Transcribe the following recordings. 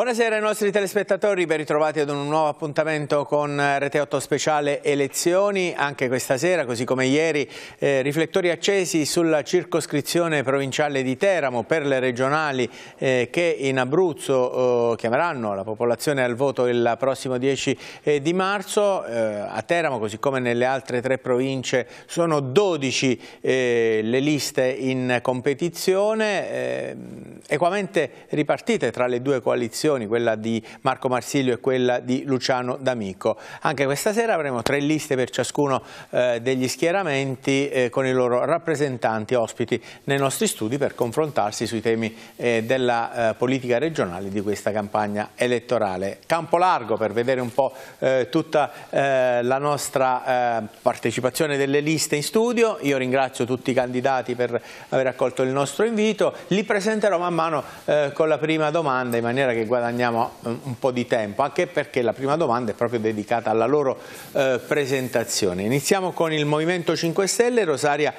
Buonasera ai nostri telespettatori, ben ritrovati ad un nuovo appuntamento con Rete 8 Speciale Elezioni. Anche questa sera, così come ieri, riflettori accesi sulla circoscrizione provinciale di Teramo per le regionali che in Abruzzo chiameranno la popolazione al voto il prossimo 10 di marzo. A Teramo, così come nelle altre 3 province, sono 12 le liste in competizione, equamente ripartite tra le due coalizioni, quella di Marco Marsilio e quella di Luciano D'Amico. Anche questa sera avremo 3 liste per ciascuno degli schieramenti con i loro rappresentanti ospiti nei nostri studi per confrontarsi sui temi della politica regionale di questa campagna elettorale. Campo largo per vedere un po' tutta la nostra partecipazione delle liste in studio. Io ringrazio tutti i candidati per aver accolto il nostro invito. Li presenterò man mano con la prima domanda, in maniera che guadagniamo un po' di tempo, anche perché la prima domanda è proprio dedicata alla loro presentazione. Iniziamo con il Movimento 5 Stelle, Rosaria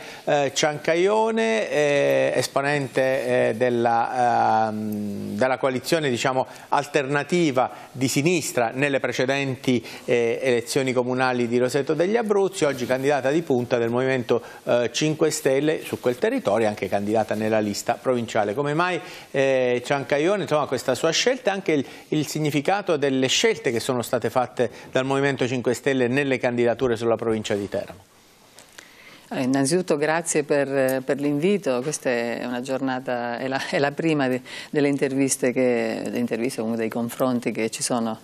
Ciancaione, esponente della coalizione, diciamo, alternativa di sinistra nelle precedenti elezioni comunali di Roseto degli Abruzzi, oggi candidata di punta del Movimento 5 Stelle su quel territorio, anche candidata nella lista provinciale. Come mai Ciancaione, insomma, questa sua scelta e anche il significato delle scelte che sono state fatte dal Movimento 5 Stelle nelle candidature sulla provincia di Teramo? Innanzitutto grazie per l'invito. Questa è una giornata, è la prima delle interviste, comunque dei confronti che ci sono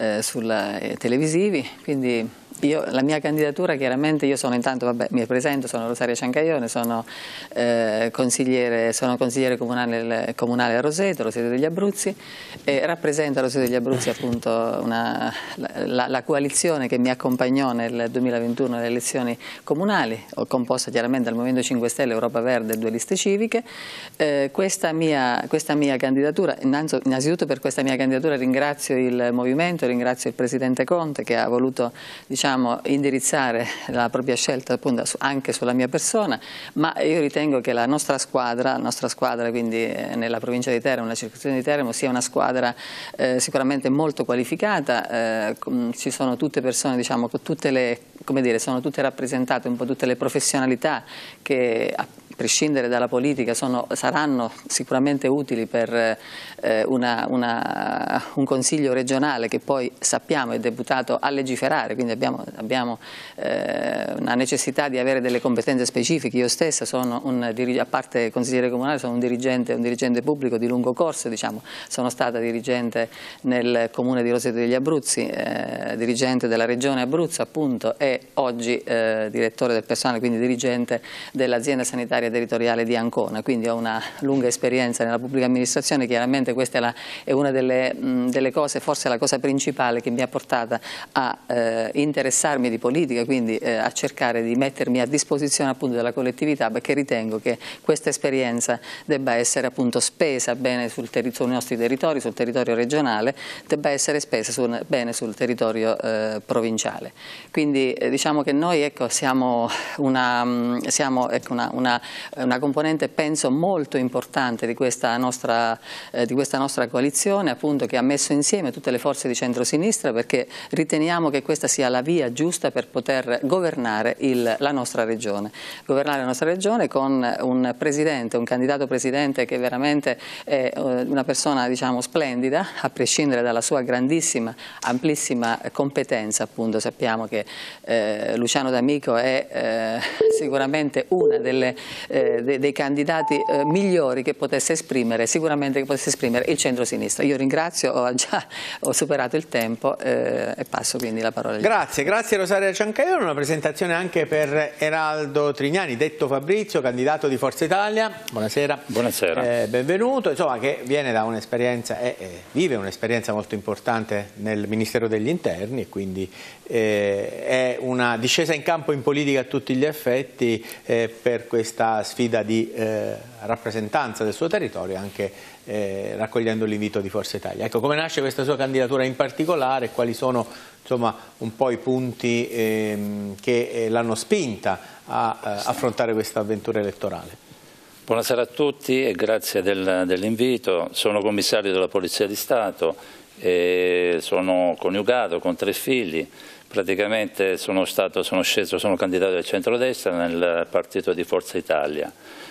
televisivi, quindi la mia candidatura, chiaramente, io sono intanto, mi presento, sono Rosaria Ciancaione, sono consigliere comunale a Roseto degli Abruzzi, e rappresento a Roseto degli Abruzzi appunto la coalizione che mi accompagnò nel 2021 alle elezioni comunali, composta chiaramente dal Movimento 5 Stelle, Europa Verde e 2 liste civiche. Questa mia candidatura, innanzitutto per questa mia candidatura ringrazio il Movimento, ringrazio il Presidente Conte che ha voluto, diciamo, indirizzare la propria scelta appunto anche sulla mia persona, ma io ritengo che la nostra squadra quindi nella provincia di Teramo, nella circoscrizione di Teramo, sia una squadra sicuramente molto qualificata. Ci sono tutte persone, diciamo, sono tutte rappresentate, un po' tutte le professionalità che, a prescindere dalla politica, saranno sicuramente utili per un consiglio regionale che poi sappiamo è deputato a legiferare, quindi abbiamo una necessità di avere delle competenze specifiche. Io stessa sono a parte consigliere comunale, sono un dirigente pubblico di lungo corso, diciamo. Sono stata dirigente nel comune di Roseto degli Abruzzi, dirigente della regione Abruzzo appunto, e oggi direttore del personale, quindi dirigente dell'azienda sanitaria territoriale di Ancona, quindi ho una lunga esperienza nella pubblica amministrazione. Chiaramente questa è una delle cose, forse la cosa principale che mi ha portata a interessarmi di politica, quindi a cercare di mettermi a disposizione appunto della collettività, perché ritengo che questa esperienza debba essere appunto spesa bene sui nostri territori, sul territorio regionale, debba essere spesa bene sul territorio provinciale. Quindi diciamo che noi, ecco, siamo una componente, penso, molto importante di questa nostra coalizione, appunto, che ha messo insieme tutte le forze di centrosinistra, perché riteniamo che questa sia la via giusta per poter governare la nostra regione. Governare la nostra regione con un presidente, un candidato presidente che veramente è una persona, diciamo, splendida, a prescindere dalla sua grandissima, amplissima competenza. Appunto, sappiamo che Luciano D'Amico è sicuramente una dei candidati migliori che potesse esprimere, sicuramente che potesse esprimere il centro-sinistra. Io ringrazio, ho superato il tempo e passo quindi la parola. Grazie Rosaria Ciancaione. Una presentazione anche per Eraldo Trignani, detto Fabrizio, candidato di Forza Italia. Buonasera. Buonasera. Benvenuto, insomma, che viene da un'esperienza, vive un'esperienza molto importante nel Ministero degli Interni, e quindi è una discesa in campo in politica a tutti gli effetti per questa sfida di rappresentanza del suo territorio, anche raccogliendo l'invito di Forza Italia. Ecco, come nasce questa sua candidatura in particolare, quali sono, insomma, un po' i punti che l'hanno spinta a affrontare questa avventura elettorale? Buonasera a tutti e grazie dell'invito. Sono commissario della Polizia di Stato e sono coniugato con 3 figli. Praticamente sono candidato del centrodestra nel partito di Forza Italia.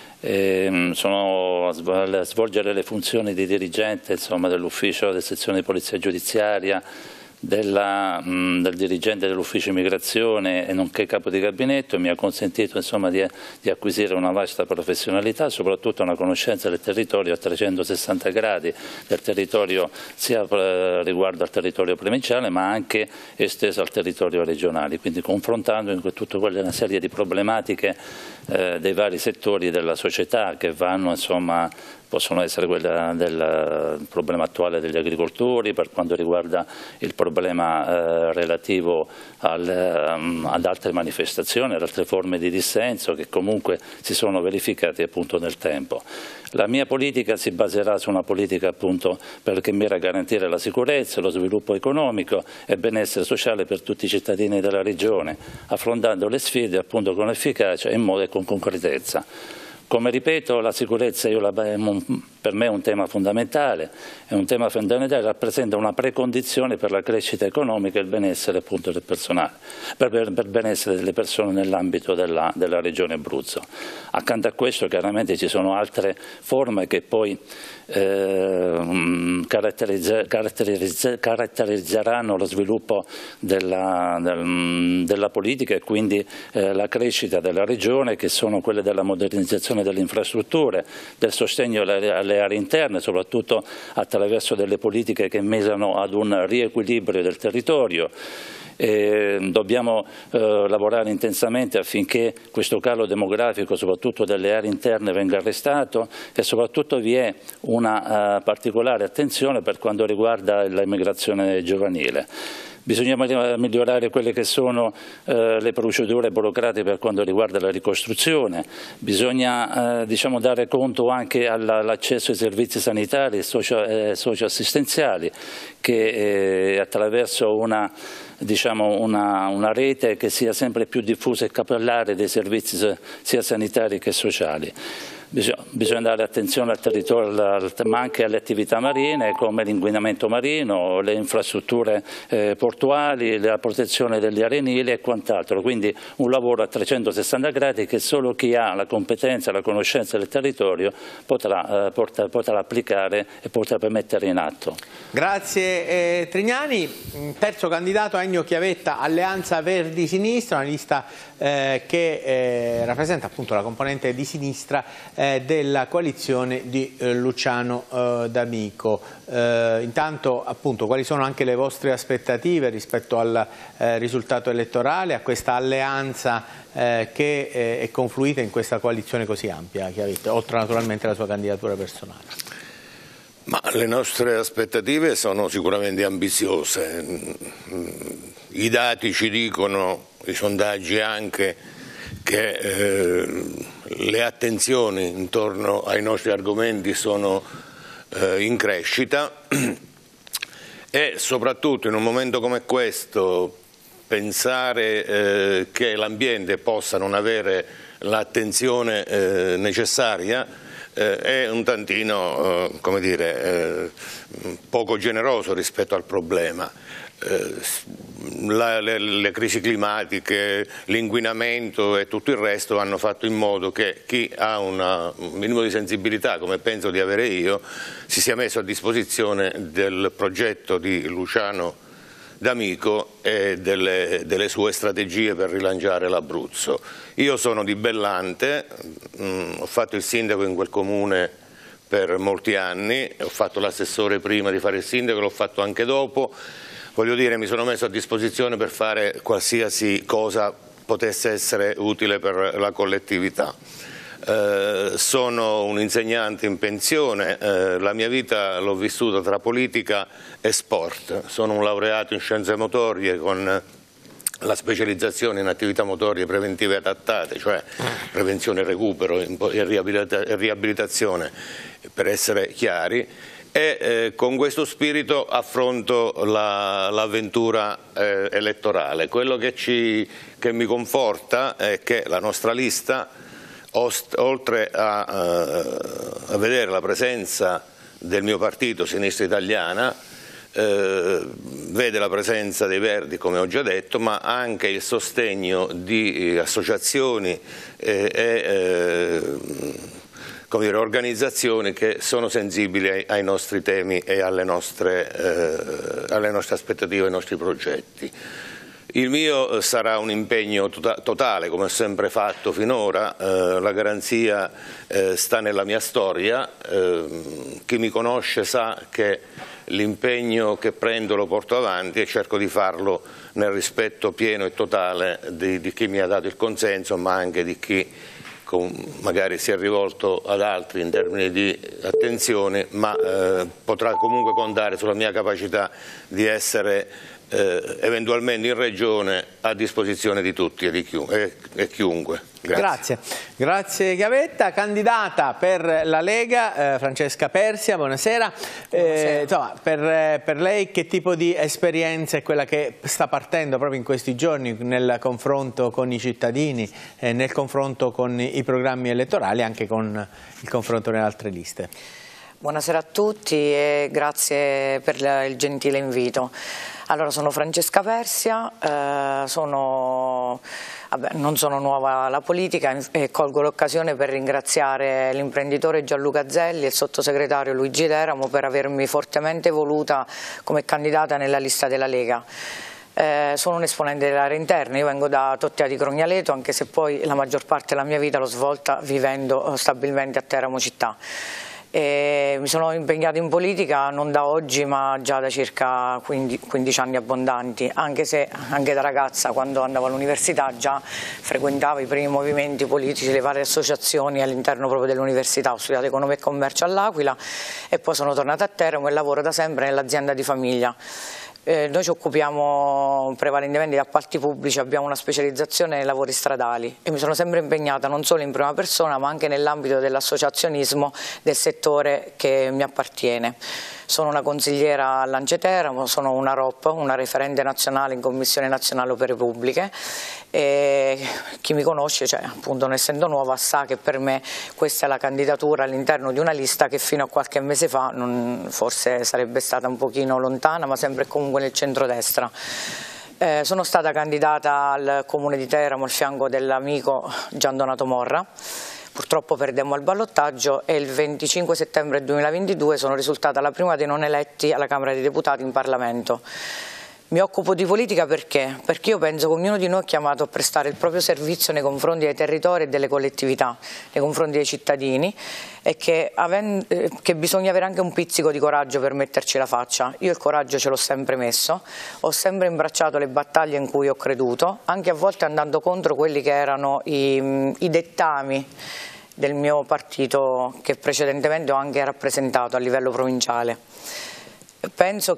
Sono a svolgere le funzioni di dirigente dell'ufficio della sezione di polizia giudiziaria, del dirigente dell'ufficio immigrazione e nonché capo di gabinetto. Mi ha consentito di acquisire una vasta professionalità, soprattutto una conoscenza del territorio a 360 gradi, del territorio sia riguardo al territorio provinciale ma anche esteso al territorio regionale, quindi confrontando in tutta una serie di problematiche dei vari settori della società che vanno possono essere quella del problema attuale degli agricoltori, per quanto riguarda il problema relativo ad altre manifestazioni, ad altre forme di dissenso che comunque si sono verificate appunto nel tempo. La mia politica si baserà su una politica appunto che mira a garantire la sicurezza, lo sviluppo economico e benessere sociale per tutti i cittadini della regione, affrontando le sfide appunto con efficacia e con concretezza. Come ripeto, la sicurezza per me è un tema fondamentale, rappresenta una precondizione per la crescita economica e il benessere appunto del personale, per il benessere delle persone nell'ambito della regione Abruzzo. Accanto a questo chiaramente ci sono altre forme che poi caratterizzeranno lo sviluppo della politica e quindi la crescita della regione, che sono quelle della modernizzazione delle infrastrutture, del sostegno alle aree interne, soprattutto attraverso delle politiche che mirano ad un riequilibrio del territorio. Dobbiamo lavorare intensamente affinché questo calo demografico, soprattutto delle aree interne, venga arrestato e soprattutto vi è una particolare attenzione per quanto riguarda l'immigrazione giovanile. Bisogna migliorare quelle che sono le procedure burocratiche per quanto riguarda la ricostruzione, bisogna dare conto anche all'accesso ai servizi sanitari e socioassistenziali che attraverso una rete che sia sempre più diffusa e capillare dei servizi sia sanitari che sociali. Bisogna dare attenzione al territorio, ma anche alle attività marine come l'inquinamento marino, le infrastrutture portuali, la protezione degli arenili e quant'altro. Quindi un lavoro a 360 gradi che solo chi ha la competenza e la conoscenza del territorio potrà applicare e potrà mettere in atto. Grazie Trignani. Terzo candidato Ennio Chiavetta, Alleanza Verdi Sinistra, una lista che rappresenta appunto la componente di sinistra della coalizione di Luciano D'Amico. Intanto appunto quali sono anche le vostre aspettative rispetto al risultato elettorale, a questa alleanza che è confluita in questa coalizione così ampia, Chiavetta, oltre naturalmente alla sua candidatura personale? Ma le nostre aspettative sono sicuramente ambiziose. I dati ci dicono, i sondaggi anche, che le attenzioni intorno ai nostri argomenti sono in crescita e soprattutto in un momento come questo pensare che l'ambiente possa non avere l'attenzione necessaria è un tantino, come dire, poco generoso rispetto al problema. Le crisi climatiche, l'inquinamento e tutto il resto hanno fatto in modo che chi ha un minimo di sensibilità, come penso di avere io, si sia messo a disposizione del progetto di Luciano D'Amico e delle sue strategie per rilanciare l'Abruzzo. Io sono di Bellante, ho fatto il sindaco in quel comune per molti anni, ho fatto l'assessore prima di fare il sindaco, l'ho fatto anche dopo. Voglio dire, mi sono messo a disposizione per fare qualsiasi cosa potesse essere utile per la collettività. Sono un insegnante in pensione, la mia vita l'ho vissuta tra politica e sport. Sono un laureato in scienze motorie con la specializzazione in attività motorie preventive adattate, cioè prevenzione e recupero e riabilitazione, per essere chiari. E con questo spirito affronto l'avventura elettorale. Quello che mi conforta è che la nostra lista oltre a vedere la presenza del mio partito Sinistra Italiana, vede la presenza dei Verdi, come ho già detto, ma anche il sostegno di associazioni e organizzazioni che sono sensibili ai nostri temi e alle nostre aspettative, ai nostri progetti. Il mio sarà un impegno totale, come ho sempre fatto finora. La garanzia sta nella mia storia. Chi mi conosce sa che l'impegno che prendo lo porto avanti e cerco di farlo nel rispetto pieno e totale di chi mi ha dato il consenso, ma anche di chi magari si è rivolto ad altri in termini di attenzione, ma potrà comunque contare sulla mia capacità di essere eventualmente in regione a disposizione di tutti e chiunque. Grazie. Grazie Chiavetta. Candidata per la Lega, Francesca Persia, buonasera. Insomma, per lei che tipo di esperienza è quella che sta partendo proprio in questi giorni nel confronto con i cittadini, nel confronto con i programmi elettorali, anche con il confronto nelle altre liste? Buonasera a tutti e grazie per il gentile invito. Allora, sono Francesca Persia, non sono nuova alla politica e colgo l'occasione per ringraziare l'imprenditore Gianluca Zelli e il sottosegretario Luigi Teramo per avermi fortemente voluta come candidata nella lista della Lega. Sono un esponente dell'area interna, io vengo da Tottea di Crognaleto, anche se poi la maggior parte della mia vita l'ho svolta vivendo stabilmente a Teramo città. Mi sono impegnata in politica non da oggi ma già da circa 15 anni abbondanti, anche se anche da ragazza, quando andavo all'università, già frequentavo i primi movimenti politici, le varie associazioni all'interno proprio dell'università. Ho studiato economia e commercio all'Aquila e poi sono tornata a Teramo e lavoro da sempre nell'azienda di famiglia. Noi ci occupiamo prevalentemente di appalti pubblici, abbiamo una specializzazione nei lavori stradali e mi sono sempre impegnata non solo in prima persona ma anche nell'ambito dell'associazionismo del settore che mi appartiene. Sono una consigliera all'Ance Teramo, sono una ROP, una referente nazionale in Commissione Nazionale Opere Pubbliche e chi mi conosce, cioè appunto non essendo nuova, sa che per me questa è la candidatura all'interno di una lista che fino a qualche mese fa forse sarebbe stata un pochino lontana, ma sempre comunque nel centrodestra. Sono stata candidata al Comune di Teramo al fianco dell'amico Gian Donato Morra. Purtroppo perdemmo al ballottaggio e il 25 settembre 2022 sono risultata la prima dei non eletti alla Camera dei Deputati in Parlamento. Mi occupo di politica perché? Perché io penso che ognuno di noi è chiamato a prestare il proprio servizio nei confronti dei territori e delle collettività, nei confronti dei cittadini e che bisogna avere anche un pizzico di coraggio per metterci la faccia. Io il coraggio ce l'ho sempre messo, ho sempre imbracciato le battaglie in cui ho creduto, anche a volte andando contro quelli che erano i dettami del mio partito che precedentemente ho anche rappresentato a livello provinciale. Penso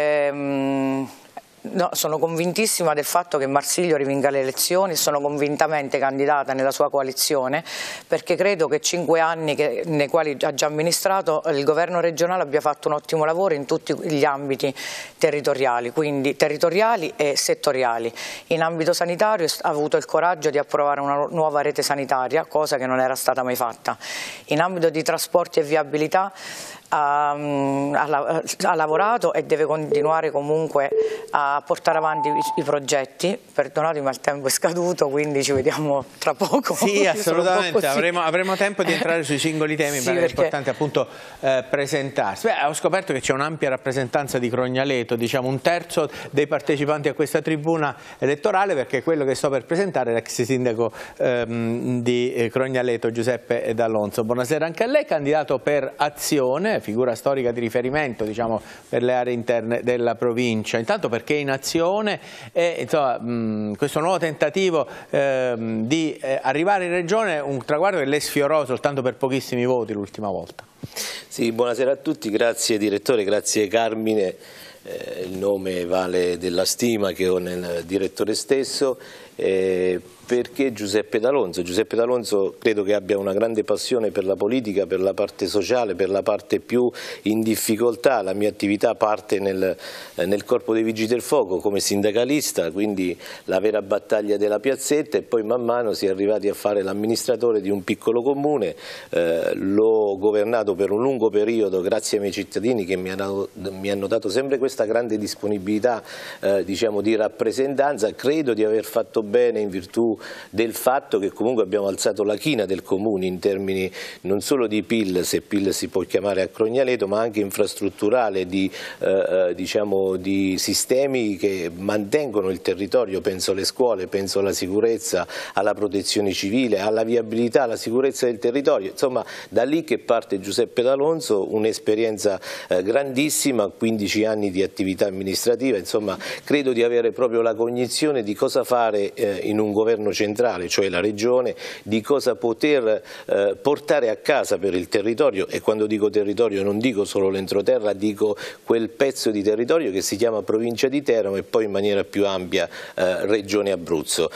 che sono convintissima del fatto che Marsilio rivinga le elezioni, sono convintamente candidata nella sua coalizione perché credo che 5 anni nei quali ha già amministrato il governo regionale abbia fatto un ottimo lavoro in tutti gli ambiti territoriali, quindi territoriali e settoriali. In ambito sanitario ha avuto il coraggio di approvare una nuova rete sanitaria, cosa che non era stata mai fatta. In ambito di trasporti e viabilità ha lavorato e deve continuare comunque a portare avanti i progetti. Perdonatemi ma il tempo è scaduto, quindi ci vediamo tra poco. Sì, assolutamente, avremo tempo di entrare sui singoli temi, sì, perché è importante appunto presentarsi. Ho scoperto che c'è un'ampia rappresentanza di Crognaleto, diciamo 1/3 dei partecipanti a questa tribuna elettorale, perché quello che sto per presentare è l'ex sindaco di Crognaleto Giuseppe D'Alonso. Buonasera anche a lei, candidato per Azione, figura storica di riferimento, diciamo, per le aree interne della provincia. Intanto perché in Azione è questo nuovo tentativo di arrivare in regione, un traguardo che lei sfiorò soltanto per pochissimi voti l'ultima volta. Sì, buonasera a tutti, grazie direttore, grazie Carmine, il nome vale della stima che ho nel direttore stesso. perché Giuseppe D'Alonso. Giuseppe D'Alonso credo che abbia una grande passione per la politica, per la parte sociale, per la parte più in difficoltà. La mia attività parte nel Corpo dei Vigili del Fuoco come sindacalista, quindi la vera battaglia della piazzetta, e poi man mano si è arrivati a fare l'amministratore di un piccolo comune. L'ho governato per un lungo periodo grazie ai miei cittadini che mi hanno dato sempre questa grande disponibilità diciamo, di rappresentanza. Credo di aver fatto bene in virtù del fatto che comunque abbiamo alzato la china del comune in termini non solo di PIL, se PIL si può chiamare a Crognaleto, ma anche infrastrutturale, diciamo, di sistemi che mantengono il territorio. Penso alle scuole, penso alla sicurezza, alla protezione civile, alla viabilità, alla sicurezza del territorio. Insomma, da lì che parte Giuseppe D'Alonso, un'esperienza grandissima, 15 anni di attività amministrativa. Insomma, credo di avere proprio la cognizione di cosa fare in un governo centrale, cioè la regione, di cosa poter portare a casa per il territorio, e quando dico territorio non dico solo l'entroterra, dico quel pezzo di territorio che si chiama provincia di Teramo e poi in maniera più ampia regione Abruzzo.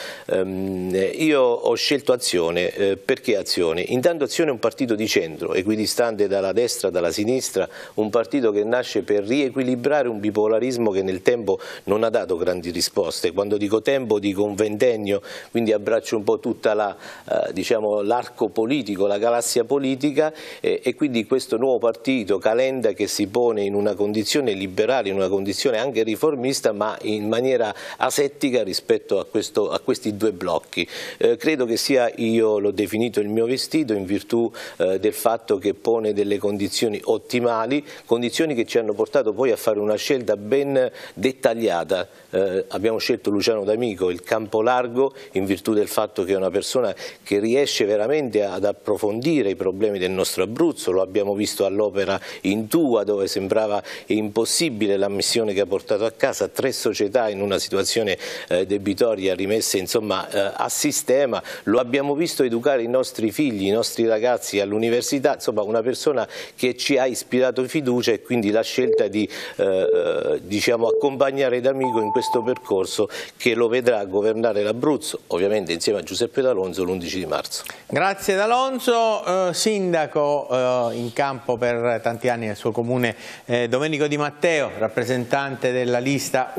Io ho scelto Azione, perché Azione? Intanto Azione è un partito di centro, equidistante dalla destra, dalla sinistra, un partito che nasce per riequilibrare un bipolarismo che nel tempo non ha dato grandi risposte. Quando dico tempo dico un ventennio, quindi abbraccio un po' tutta diciamo, l'arco politico, la galassia politica, e quindi questo nuovo partito Calenda che si pone in una condizione liberale, in una condizione anche riformista, ma in maniera asettica rispetto a questi due blocchi. Credo che sia, io l'ho definito il mio vestito, in virtù del fatto che pone delle condizioni ottimali, condizioni che ci hanno portato poi a fare una scelta ben dettagliata. Abbiamo scelto Luciano D'Amico, il campo largo, in virtù del fatto che è una persona che riesce veramente ad approfondire i problemi del nostro Abruzzo. Lo abbiamo visto all'opera in Tua, dove sembrava impossibile la missione che ha portato a casa 3 società in una situazione debitoria rimesse, insomma, a sistema. Lo abbiamo visto educare i nostri figli, i nostri ragazzi all'università. Insomma, una persona che ci ha ispirato fiducia, e quindi la scelta di diciamo, accompagnare D'Amico in questo percorso che lo vedrà governare l'Abruzzo, ovviamente insieme a Giuseppe D'Alonso, l'11 di marzo. Grazie D'Alonso. Sindaco in campo per tanti anni nel suo comune, Domenico Di Matteo, rappresentante della lista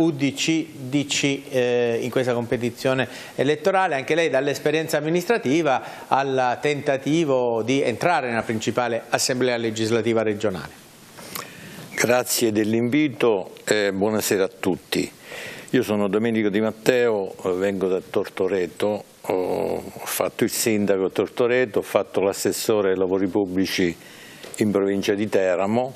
UDC-DC in questa competizione elettorale. Anche lei dall'esperienza amministrativa al tentativo di entrare nella principale assemblea legislativa regionale. Grazie dell'invito e buonasera a tutti. Io sono Domenico Di Matteo, vengo da Tortoreto, ho fatto il sindaco a Tortoreto, ho fatto l'assessore ai lavori pubblici in provincia di Teramo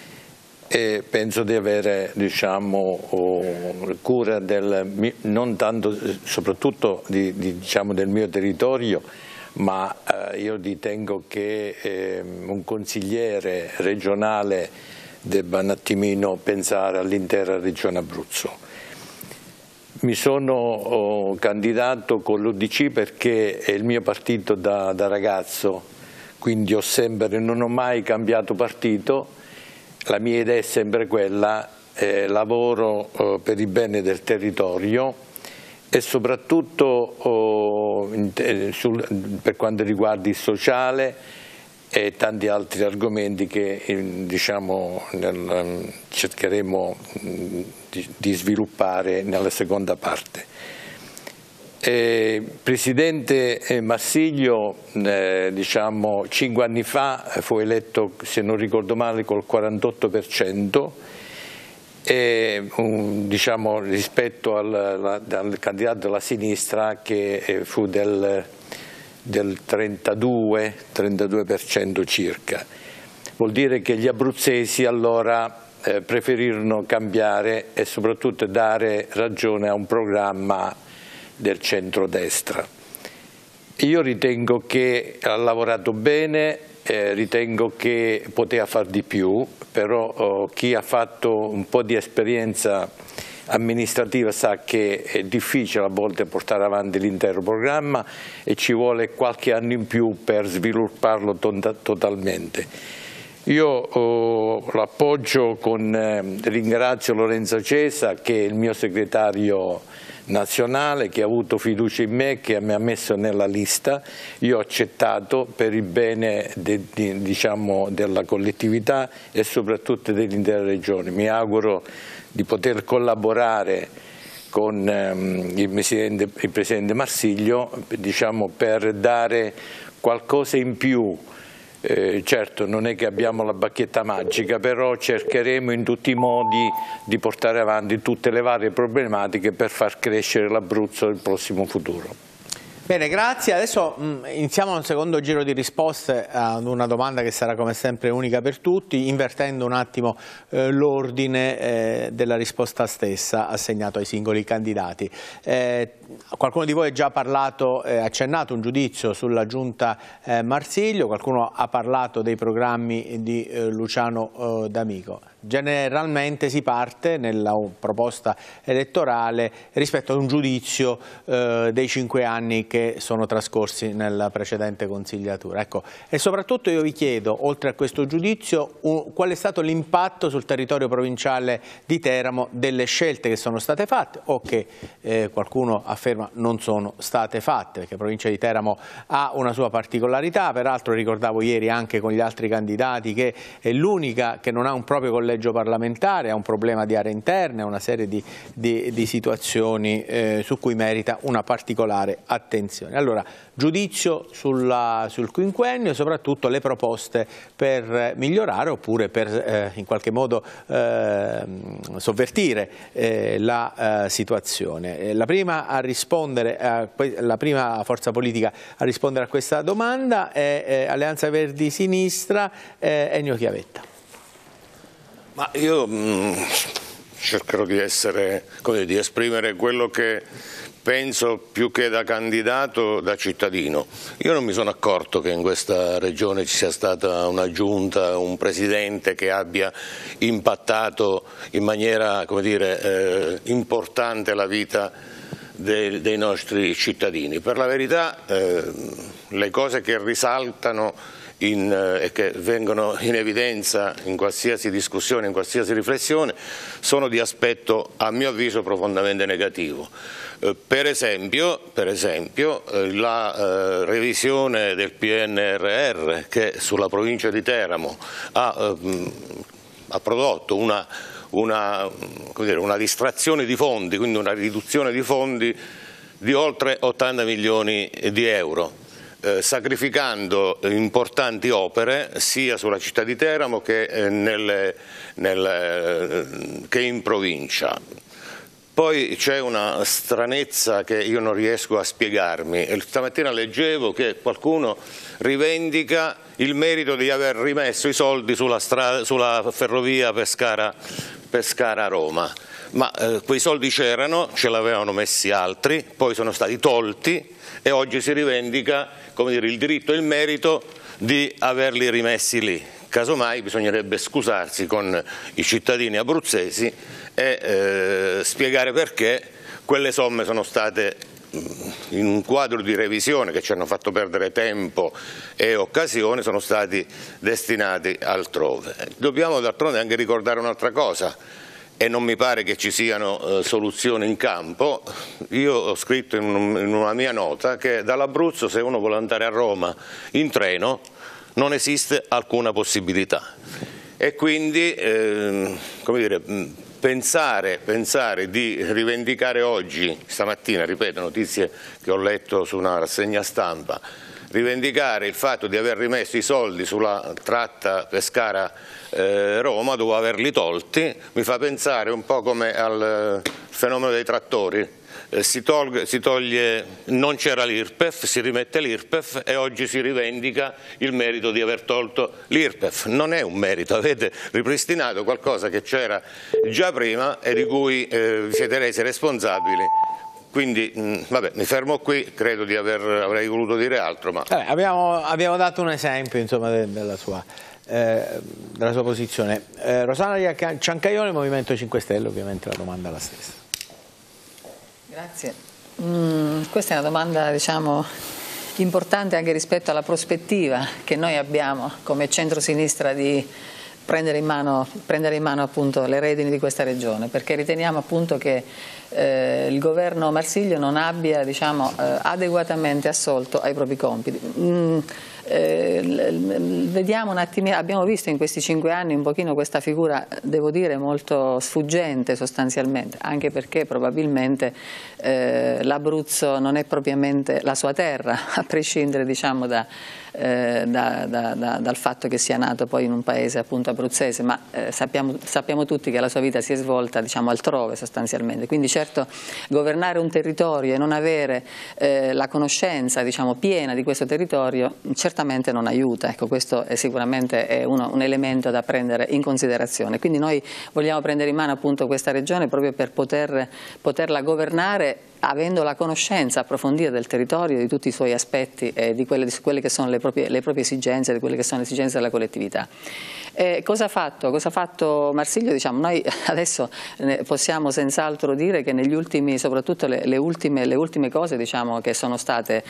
e penso di avere, diciamo, cura non tanto, soprattutto diciamo, del mio territorio, ma io ritengo che un consigliere regionale debba un attimino pensare all'intera regione Abruzzo. Mi sono candidato con l'UDC perché è il mio partito da ragazzo, quindi non ho mai cambiato partito, la mia idea è sempre quella, lavoro per il bene del territorio e soprattutto per quanto riguarda il sociale e tanti altri argomenti che diciamo, cercheremo di sviluppare nella seconda parte. Presidente Marsiglio, diciamo, 5 anni fa fu eletto, se non ricordo male, col 48%, diciamo, rispetto al candidato della sinistra che fu del 32% circa. Vuol dire che gli abruzzesi allora preferirono cambiare e soprattutto dare ragione a un programma del centrodestra. Io ritengo che ha lavorato bene, ritengo che poteva far di più, però chi ha fatto un po' di esperienza amministrativa sa che è difficile a volte portare avanti l'intero programma e ci vuole qualche anno in più per svilupparlo totalmente. Io l'appoggio ringrazio Lorenzo Cesa, che è il mio segretario nazionale, che ha avuto fiducia in me, che mi ha messo nella lista. Io ho accettato per il bene diciamo, della collettività e soprattutto dell'intera regione. Mi auguro di poter collaborare con il Presidente Marsiglio, diciamo, per dare qualcosa in più. Certo non è che abbiamo la bacchetta magica, però cercheremo in tutti i modi di portare avanti tutte le varie problematiche per far crescere l'Abruzzo nel prossimo futuro. Bene, grazie. Adesso iniziamo un secondo giro di risposte ad una domanda che sarà come sempre unica per tutti, invertendo un attimo l'ordine della risposta stessa assegnato ai singoli candidati. Qualcuno di voi ha già parlato, accennato un giudizio sulla giunta Marsiglio, qualcuno ha parlato dei programmi di Luciano D'Amico. Generalmente si parte nella proposta elettorale rispetto ad un giudizio dei 5 anni che sono trascorsi nella precedente consigliatura. Ecco, e soprattutto io vi chiedo, oltre a questo giudizio, qual è stato l'impatto sul territorio provinciale di Teramo delle scelte che sono state fatte o che qualcuno afferma non sono state fatte, perché la provincia di Teramo ha una sua particolarità. Peraltro ricordavo ieri anche con gli altri candidati che è l'unica che non ha un proprio collegio parlamentare, ha un problema di aree interne, ha una serie di situazioni su cui merita una particolare attenzione. Allora, giudizio sul quinquennio e soprattutto le proposte per migliorare oppure per in qualche modo sovvertire la situazione. La prima a rispondere, la prima forza politica a rispondere a questa domanda è Alleanza Verdi Sinistra, Ennio Chiavetta. Ma io cercherò di di esprimere quello che penso più che da candidato, da cittadino. Io non mi sono accorto che in questa regione ci sia stata una giunta, un presidente che abbia impattato in maniera, come dire, importante la vita dei nostri cittadini. Per la verità le cose che risaltano e che vengono in evidenza in qualsiasi discussione, in qualsiasi riflessione, sono di aspetto, a mio avviso, profondamente negativo. Per esempio la revisione del PNRR, che sulla provincia di Teramo ha prodotto una distrazione di fondi, quindi una riduzione di fondi di oltre 80 milioni di euro. Sacrificando importanti opere sia sulla città di Teramo che in provincia. Poi c'è una stranezza che io non riesco a spiegarmi. Stamattina leggevo che qualcuno rivendica il merito di aver rimesso i soldi sulla ferrovia Pescara-Roma. Ma quei soldi c'erano, ce l'avevano messi altri, poi sono stati tolti e oggi si rivendica, come dire, il diritto e il merito di averli rimessi lì. Casomai bisognerebbe scusarsi con i cittadini abruzzesi e spiegare perché quelle somme sono state, in un quadro di revisione che ci hanno fatto perdere tempo e occasione, sono stati destinati altrove. Dobbiamo d'altronde anche ricordare un'altra cosa, e non mi pare che ci siano soluzioni in campo. Io ho scritto in una mia nota che dall'Abruzzo, se uno vuole andare a Roma in treno, non esiste alcuna possibilità. E quindi come dire, pensare di rivendicare oggi, stamattina, ripeto, notizie che ho letto su una rassegna stampa, rivendicare il fatto di aver rimesso i soldi sulla tratta Pescara-Roma dopo averli tolti, mi fa pensare un po' come al fenomeno dei trattori. Si toglie, non c'era l'IRPEF, si rimette l'IRPEF e oggi si rivendica il merito di aver tolto l'IRPEF. Non è un merito, avete ripristinato qualcosa che c'era già prima e di cui vi siete resi responsabili. Quindi vabbè, mi fermo qui, credo di avrei voluto dire altro. Ma abbiamo dato un esempio, insomma, della sua posizione. Rossana Ciancaione, Movimento 5 Stelle, ovviamente la domanda è la stessa. Grazie. Questa è una domanda, diciamo, importante anche rispetto alla prospettiva che noi abbiamo come centrosinistra di prendere in mano appunto le redini di questa regione, perché riteniamo appunto che il governo Marsilio non abbia, diciamo, adeguatamente assolto ai propri compiti. Vediamo un attimino, abbiamo visto in questi 5 anni un pochino questa figura, devo dire, molto sfuggente sostanzialmente, anche perché probabilmente l'Abruzzo non è propriamente la sua terra, a prescindere, diciamo, dal fatto che sia nato poi in un paese appunto abruzzese, ma sappiamo tutti che la sua vita si è svolta, diciamo, altrove sostanzialmente. Quindi certo governare un territorio e non avere la conoscenza, diciamo, piena di questo territorio certamente non aiuta. Ecco, questo è sicuramente un elemento da prendere in considerazione. Quindi noi vogliamo prendere in mano appunto questa regione proprio per poterla governare avendo la conoscenza approfondita del territorio, di tutti i suoi aspetti, di quelle che sono le proprie esigenze, di quelle che sono le esigenze della collettività. Cosa ha fatto Marsilio? Diciamo, noi adesso possiamo senz'altro dire che negli ultimi, soprattutto le ultime cose, diciamo, che sono state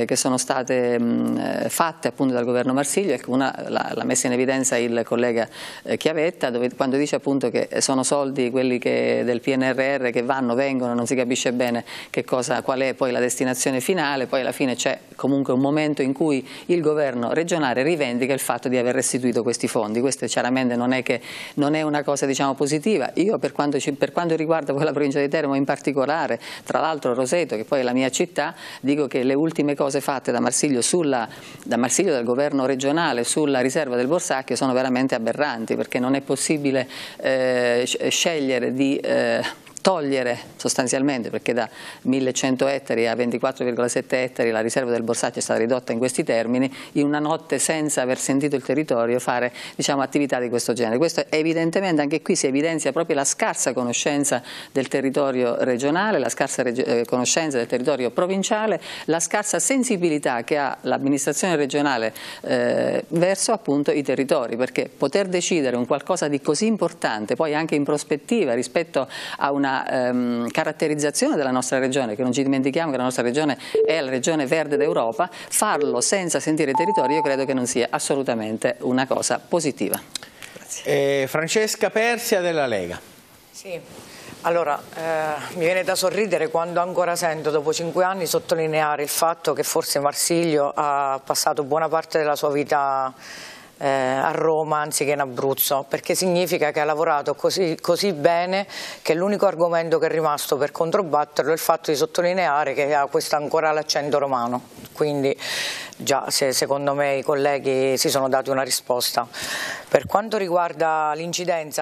fatte appunto dal governo Marsilio, ecco, l'ha messa in evidenza il collega Chiavetta, quando dice appunto che sono soldi quelli del PNRR che vengono, non si capisce bene qual è poi la destinazione finale. Poi alla fine c'è comunque un momento in cui il governo regionale rivendica il fatto di aver restituito questi fondi. Questo chiaramente non è una cosa, diciamo, positiva. Io per quanto riguarda poi la provincia di Teramo in particolare, tra l'altro Roseto, che poi è la mia città, dico che le ultime cose fatte da Marsilio dal governo regionale sulla riserva del Borsacchio sono veramente aberranti, perché non è possibile scegliere di togliere sostanzialmente, perché da 1100 ettari a 24,7 ettari la riserva del Borsacchio è stata ridotta in questi termini, in una notte, senza aver sentito il territorio, fare, diciamo, attività di questo genere. Questo evidentemente, anche qui si evidenzia proprio la scarsa conoscenza del territorio regionale, la scarsa conoscenza del territorio provinciale, la scarsa sensibilità che ha l'amministrazione regionale verso appunto i territori, perché poter decidere un qualcosa di così importante, poi anche in prospettiva rispetto a una caratterizzazione della nostra regione, che non ci dimentichiamo che la nostra regione è la regione verde d'Europa, farlo senza sentire i territori io credo che non sia assolutamente una cosa positiva. Francesca Persia della Lega. Sì. Allora, mi viene da sorridere quando ancora sento, dopo 5 anni, sottolineare il fatto che forse Marsilio ha passato buona parte della sua vita a Roma anziché in Abruzzo, perché significa che ha lavorato così bene che l'unico argomento che è rimasto per controbatterlo è il fatto di sottolineare che ha questo ancora l'accento romano. Quindi già secondo me i colleghi si sono dati una risposta. Per quanto riguarda l'incidenza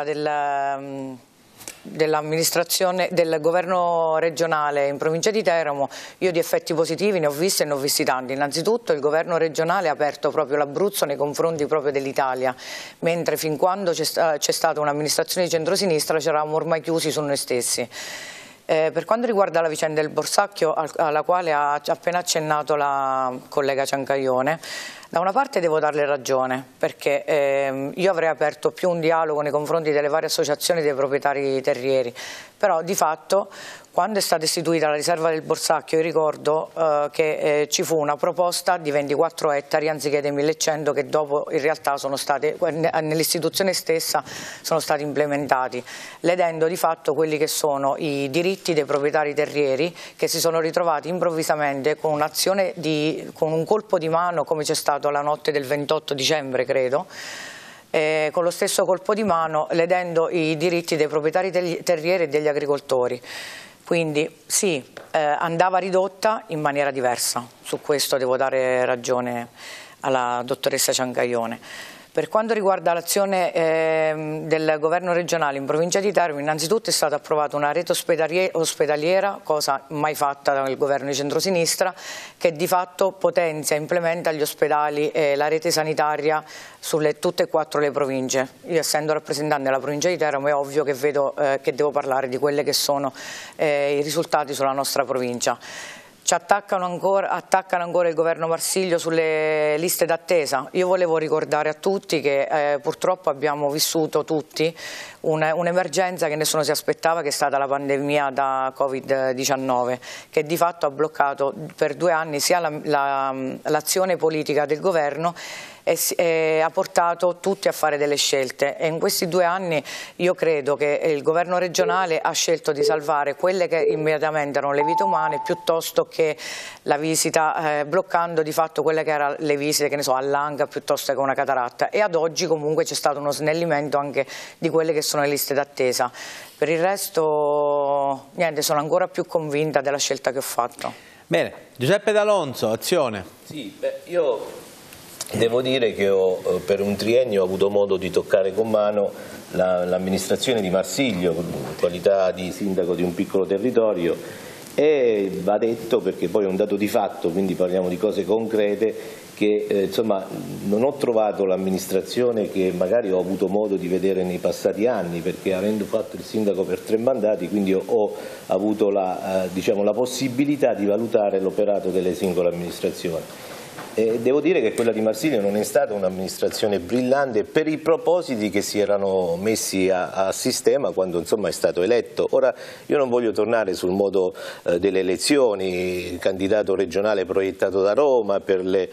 dell'amministrazione del governo regionale in provincia di Teramo, io di effetti positivi ne ho visti e ne ho visti tanti. Innanzitutto il governo regionale ha aperto proprio l'Abruzzo nei confronti proprio dell'Italia, mentre fin quando c'è stata un'amministrazione di centrosinistra ci eravamo ormai chiusi su noi stessi. Per quanto riguarda la vicenda del Borsacchio, alla quale ha appena accennato la collega Ciancaione, da una parte devo darle ragione, perché io avrei aperto più un dialogo nei confronti delle varie associazioni dei proprietari terrieri, però di fatto quando è stata istituita la riserva del Borsacchio io ricordo che ci fu una proposta di 24 ettari anziché dei 1100 che dopo in realtà sono state, nell'istituzione stessa sono stati implementati, ledendo di fatto quelli che sono i diritti dei proprietari terrieri che si sono ritrovati improvvisamente con un'azione, con un colpo di mano come c'è stato la notte del 28 dicembre credo, con lo stesso colpo di mano ledendo i diritti dei proprietari terrieri e degli agricoltori. Quindi sì, andava ridotta in maniera diversa, su questo devo dare ragione alla dottoressa Ciancaione. Per quanto riguarda l'azione del governo regionale in provincia di Teramo, innanzitutto è stata approvata una rete ospedaliera, cosa mai fatta dal governo di centrosinistra, che di fatto potenzia e implementa gli ospedali e la rete sanitaria su tutte e 4 le province. Io essendo rappresentante della provincia di Teramo è ovvio che vedo che devo parlare di quelli che sono i risultati sulla nostra provincia. attaccano ancora il governo Marsilio sulle liste d'attesa. Io volevo ricordare a tutti che purtroppo abbiamo vissuto tutti un'emergenza che nessuno si aspettava, che è stata la pandemia da Covid-19, che di fatto ha bloccato per 2 anni sia l'azione politica del governo e ha portato tutti a fare delle scelte, e in questi 2 anni io credo che il governo regionale ha scelto di salvare quelle che immediatamente erano le vite umane piuttosto che la visita, bloccando di fatto quelle che erano le visite, che ne so, all'Anga piuttosto che una cataratta, e ad oggi comunque c'è stato uno snellimento anche di quelle che sono le liste d'attesa. Per il resto niente, sono ancora più convinta della scelta che ho fatto. Bene, Giuseppe D'Alonso, Azione. Sì, io devo dire che per un triennio ho avuto modo di toccare con mano l'amministrazione di Marsilio in qualità di sindaco di un piccolo territorio, e va detto, perché poi è un dato di fatto, quindi parliamo di cose concrete, che insomma non ho trovato l'amministrazione che magari ho avuto modo di vedere nei passati anni, perché avendo fatto il sindaco per 3 mandati, quindi ho avuto la possibilità di valutare l'operato delle singole amministrazioni. Devo dire che quella di Marsilio non è stata un'amministrazione brillante per i propositi che si erano messi a sistema quando insomma è stato eletto. Ora io non voglio tornare sul modo delle elezioni, il candidato regionale proiettato da Roma per le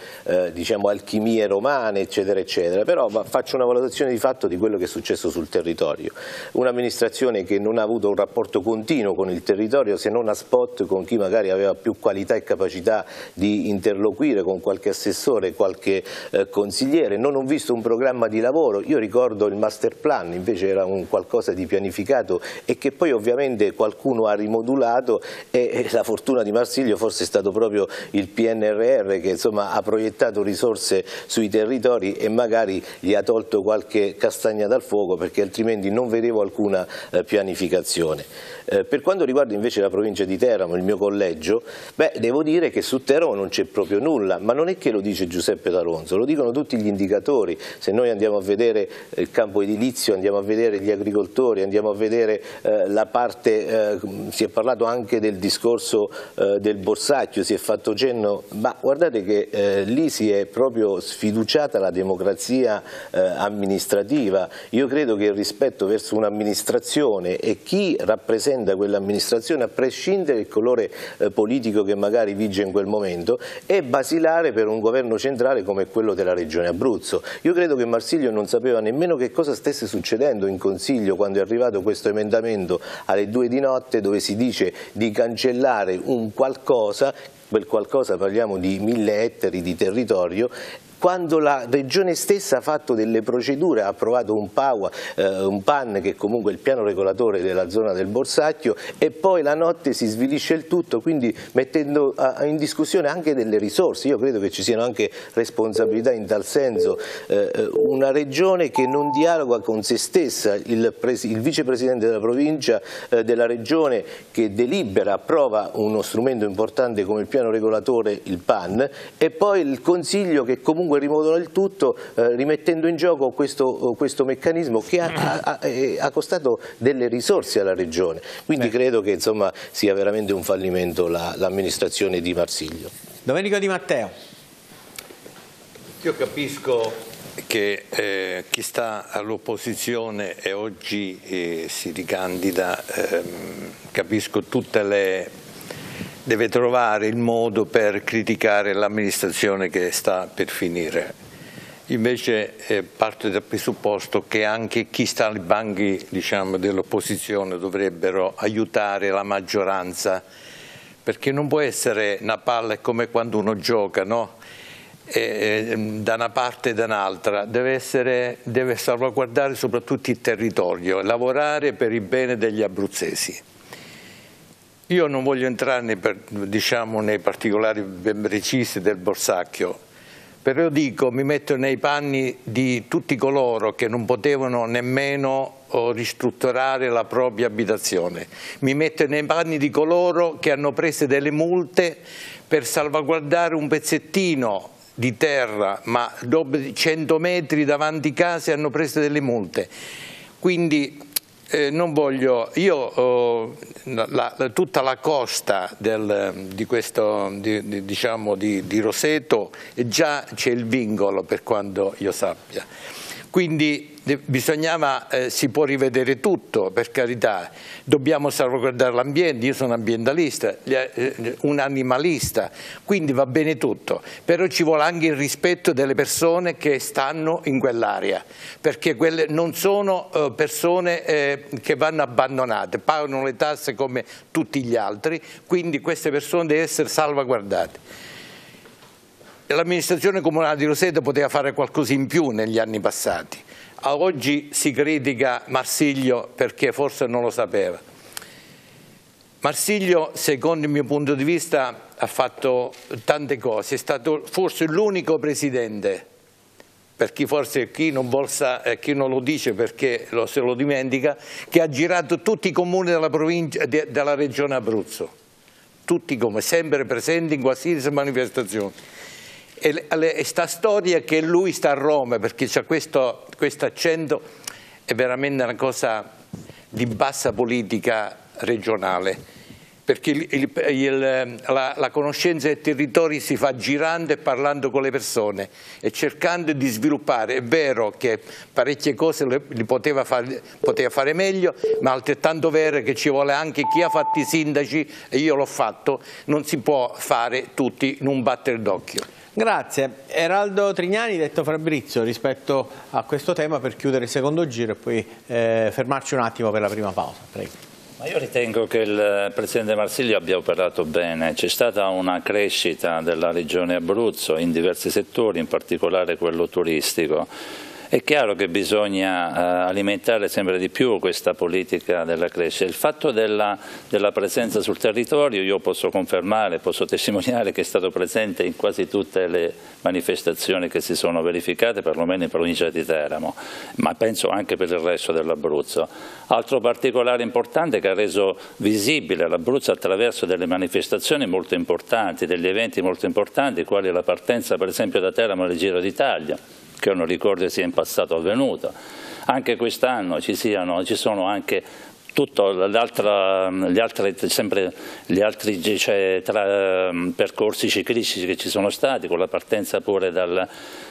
alchimie romane eccetera eccetera, però faccio una valutazione di fatto di quello che è successo sul territorio. Un'amministrazione che non ha avuto un rapporto continuo con il territorio, se non a spot con chi magari aveva più qualità e capacità di interloquire con qualche assessore, qualche consigliere. Non ho visto un programma di lavoro. Io ricordo il master plan, invece era un qualcosa di pianificato e che poi ovviamente qualcuno ha rimodulato, e la fortuna di Marsilio forse è stato proprio il PNRR che insomma ha proiettato risorse sui territori e magari gli ha tolto qualche castagna dal fuoco, perché altrimenti non vedevo alcuna pianificazione. Per quanto riguarda invece la provincia di Teramo, il mio collegio, devo dire che su Teramo non c'è proprio nulla, ma non è che lo dice Giuseppe D'Alonso, lo dicono tutti gli indicatori. Se noi andiamo a vedere il campo edilizio, andiamo a vedere gli agricoltori, andiamo a vedere la parte, si è parlato anche del discorso del Borsacchio, si è fatto cenno, ma guardate che lì si è proprio sfiduciata la democrazia amministrativa. Io credo che il rispetto verso un'amministrazione e chi rappresenta quell'amministrazione, a prescindere dal colore politico che magari vige in quel momento, è basilare per un governo centrale come quello della regione Abruzzo. Io credo che Marsilio non sapeva nemmeno che cosa stesse succedendo in Consiglio quando è arrivato questo emendamento alle 2 di notte dove si dice di cancellare un qualcosa, quel qualcosa parliamo di 1000 ettari di territorio, quando la regione stessa ha fatto delle procedure, ha approvato un PAN che è comunque il piano regolatore della zona del Borsacchio, e poi la notte si svilisce il tutto, quindi mettendo in discussione anche delle risorse. Io credo che ci siano anche responsabilità in tal senso. Una regione che non dialoga con se stessa, il vicepresidente della provincia, della regione che delibera, approva uno strumento importante come il piano regolatore, il PAN, e poi il Consiglio che comunque rimodula il tutto, rimettendo in gioco questo meccanismo che ha costato delle risorse alla regione. Quindi credo che insomma sia veramente un fallimento l'amministrazione di Marsilio. Domenico Di Matteo. Io capisco che chi sta all'opposizione e oggi si ricandida, capisco tutte le... deve trovare il modo per criticare l'amministrazione che sta per finire. Invece parto dal presupposto che anche chi sta ai banchi dell'opposizione dovrebbero aiutare la maggioranza, perché non può essere una palla, è come quando uno gioca, no? Da una parte e da un'altra, deve salvaguardare soprattutto il territorio e lavorare per il bene degli abruzzesi. Io non voglio entrare nei particolari ben precisi del Borsacchio, però dico, mi metto nei panni di tutti coloro che non potevano nemmeno ristrutturare la propria abitazione, mi metto nei panni di coloro che hanno preso delle multe per salvaguardare un pezzettino di terra, ma dopo 100 metri davanti a casa hanno preso delle multe. Quindi non voglio, io tutta la costa di Roseto già c'è il vincolo per quanto io sappia, quindi bisognava, si può rivedere tutto, per carità, dobbiamo salvaguardare l'ambiente, io sono ambientalista, un animalista, quindi va bene tutto, però ci vuole anche il rispetto delle persone che stanno in quell'area, perché quelle non sono persone che vanno abbandonate, pagano le tasse come tutti gli altri, quindi queste persone devono essere salvaguardate. L'amministrazione comunale di Roseto poteva fare qualcosa in più negli anni passati. Oggi si critica Marsiglio perché forse non lo sapeva. Marsiglio, secondo il mio punto di vista, ha fatto tante cose, è stato forse l'unico presidente, per chi forse chi non lo dice perché se lo dimentica, che ha girato tutti i comuni della provincia, della regione Abruzzo, tutti come sempre presenti in qualsiasi manifestazione. E sta storia che lui sta a Roma perché c'ha questo accento è veramente una cosa di bassa politica regionale, perché la conoscenza dei territori si fa girando e parlando con le persone e cercando di sviluppare. È vero che parecchie cose li poteva fare meglio, ma altrettanto vero è che ci vuole anche chi ha fatto i sindaci, e io l'ho fatto, non si può fare tutti in un batter d'occhio. Grazie. Eraldo Trignani, detto Fabrizio, rispetto a questo tema per chiudere il secondo giro e poi fermarci un attimo per la prima pausa. Prego. Ma io ritengo che il Presidente Marsiglio abbia operato bene, c'è stata una crescita della Regione Abruzzo in diversi settori, in particolare quello turistico. È chiaro che bisogna alimentare sempre di più questa politica della crescita. Il fatto della presenza sul territorio, io posso confermare, posso testimoniare che è stato presente in quasi tutte le manifestazioni che si sono verificate, perlomeno in provincia di Teramo, ma penso anche per il resto dell'Abruzzo. Altro particolare importante che ha reso visibile l'Abruzzo attraverso delle manifestazioni molto importanti, degli eventi molto importanti, quali la partenza per esempio da Teramo al Giro d'Italia, che non ricordo sia in passato avvenuto. Anche quest'anno ci sono anche gli altri percorsi ciclistici che ci sono stati, con la partenza pure da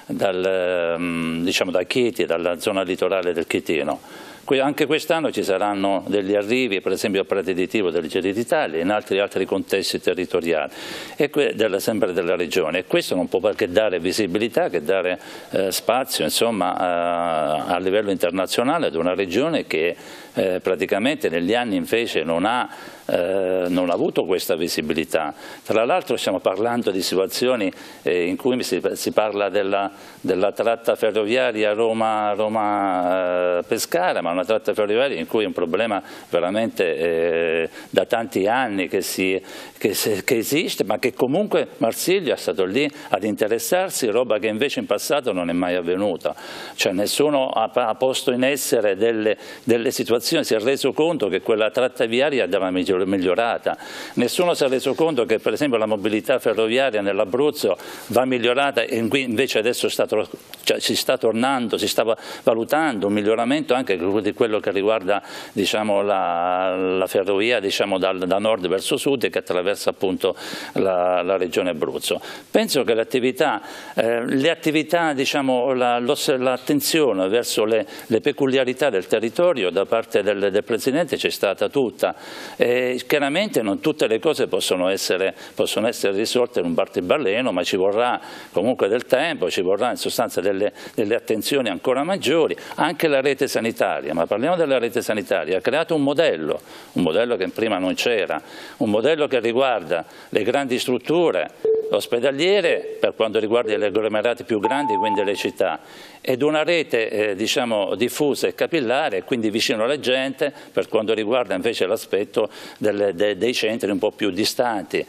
Chieti, dalla zona litorale del Chitino. Anche quest'anno ci saranno degli arrivi, per esempio a Prati di Tivo del Giro d'Italia, in altri contesti territoriali, sempre della regione. E questo non può che dare visibilità, che dare spazio insomma, a livello internazionale ad una regione che praticamente negli anni invece non ha avuto questa visibilità. Tra l'altro stiamo parlando di situazioni in cui si parla della tratta ferroviaria Roma-Pescara, ma una tratta ferroviaria in cui è un problema veramente da tanti anni che esiste, ma che comunque Marsiglio è stato lì ad interessarsi, roba che invece in passato non è mai avvenuta. Cioè nessuno ha posto in essere delle situazioni, si è reso conto che quella tratta viaria andava migliorata, nessuno si è reso conto che per esempio la mobilità ferroviaria nell'Abruzzo va migliorata e invece adesso si sta valutando un miglioramento anche di quello che riguarda diciamo, la ferrovia diciamo, da nord verso sud che attraversa appunto la regione Abruzzo. Penso che le attività diciamo, l'attenzione verso le peculiarità del territorio da parte del Presidente c'è stata tutta. Chiaramente non tutte le cose possono essere risolte in un battibaleno, ma ci vorrà comunque del tempo, ci vorrà in sostanza delle attenzioni ancora maggiori, anche la rete sanitaria, ma parliamo della rete sanitaria, ha creato un modello che prima non c'era, un modello che riguarda le grandi strutture ospedaliere per quanto riguarda gli agglomerati più grandi, quindi le città, ed una rete diciamo, diffusa e capillare, quindi vicino alla gente per quanto riguarda invece l'aspetto dei centri un po' più distanti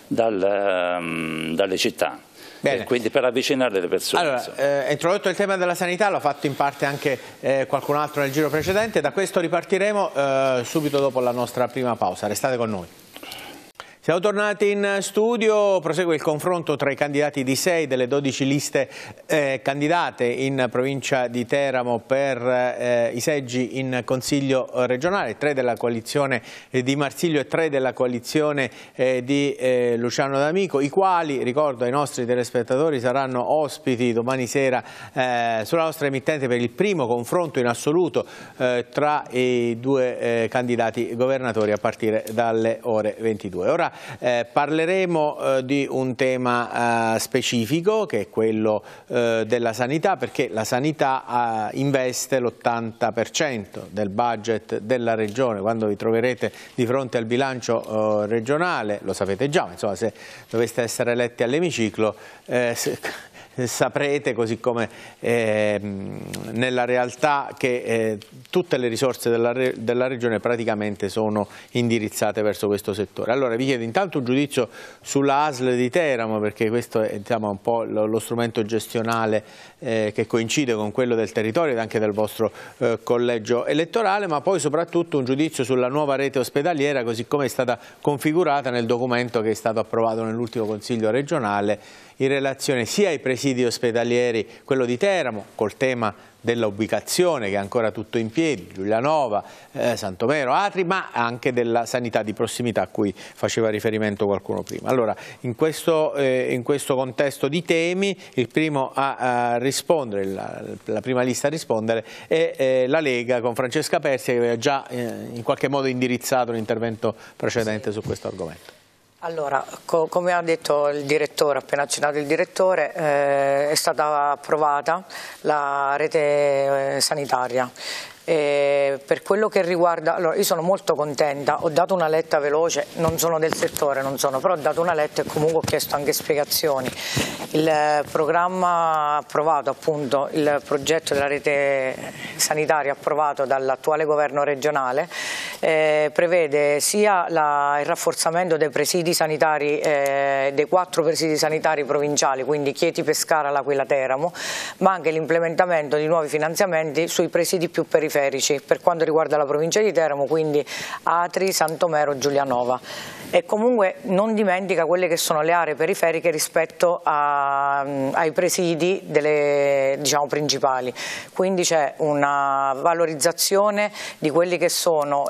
dalle città. Bene. Quindi per avvicinare le persone. Allora, introdotto il tema della sanità, l'ha fatto in parte anche qualcun altro nel giro precedente, da questo ripartiremo subito dopo la nostra prima pausa, restate con noi. Siamo tornati in studio, prosegue il confronto tra i candidati di 6 delle 12 liste candidate in provincia di Teramo per i seggi in Consiglio regionale, 3 della coalizione di Marsilio e 3 della coalizione di Luciano D'Amico, i quali, ricordo ai nostri telespettatori, saranno ospiti domani sera sulla nostra emittente per il primo confronto in assoluto tra i 2 candidati governatori a partire dalle ore 22. Ora parleremo di un tema specifico, che è quello della sanità, perché la sanità investe l'80% del budget della regione. Quando vi troverete di fronte al bilancio regionale, lo sapete già, ma insomma, se doveste essere eletti all'emiciclo saprete, così come nella realtà, che tutte le risorse della regione praticamente sono indirizzate verso questo settore. Allora vi chiedo intanto un giudizio sulla ASL di Teramo, perché questo è, diciamo, un po' lo strumento gestionale che coincide con quello del territorio ed anche del vostro collegio elettorale, ma poi soprattutto un giudizio sulla nuova rete ospedaliera, così come è stata configurata nel documento che è stato approvato nell'ultimo Consiglio regionale, in relazione sia ai presidi ospedalieri, quello di Teramo, col tema della ubicazione che è ancora tutto in piedi, Giulianova, Santomero, Atri, ma anche della sanità di prossimità a cui faceva riferimento qualcuno prima. Allora, in questo contesto di temi, il primo a rispondere, la prima lista a rispondere è la Lega, con Francesca Persia, che aveva già in qualche modo indirizzato l'intervento precedente su questo argomento. Allora, come ha detto il direttore, appena accennato il direttore, è stata approvata la rete sanitaria. Per quello che riguarda, allora io sono molto contenta, ho dato una letta veloce, non sono del settore, però ho dato una letta e comunque ho chiesto anche spiegazioni. Il programma approvato, appunto il progetto della rete sanitaria approvato dall'attuale governo regionale prevede sia il rafforzamento dei presidi sanitari, dei 4 presidi sanitari provinciali, quindi Chieti, Pescara, L'Aquila, Teramo, ma anche l'implementamento di nuovi finanziamenti sui presidi più periferici per quanto riguarda la provincia di Teramo, quindi Atri, Santomero, Giulianova. E comunque non dimentica quelle che sono le aree periferiche rispetto ai presidi diciamo, principali, quindi c'è una valorizzazione di quelli che sono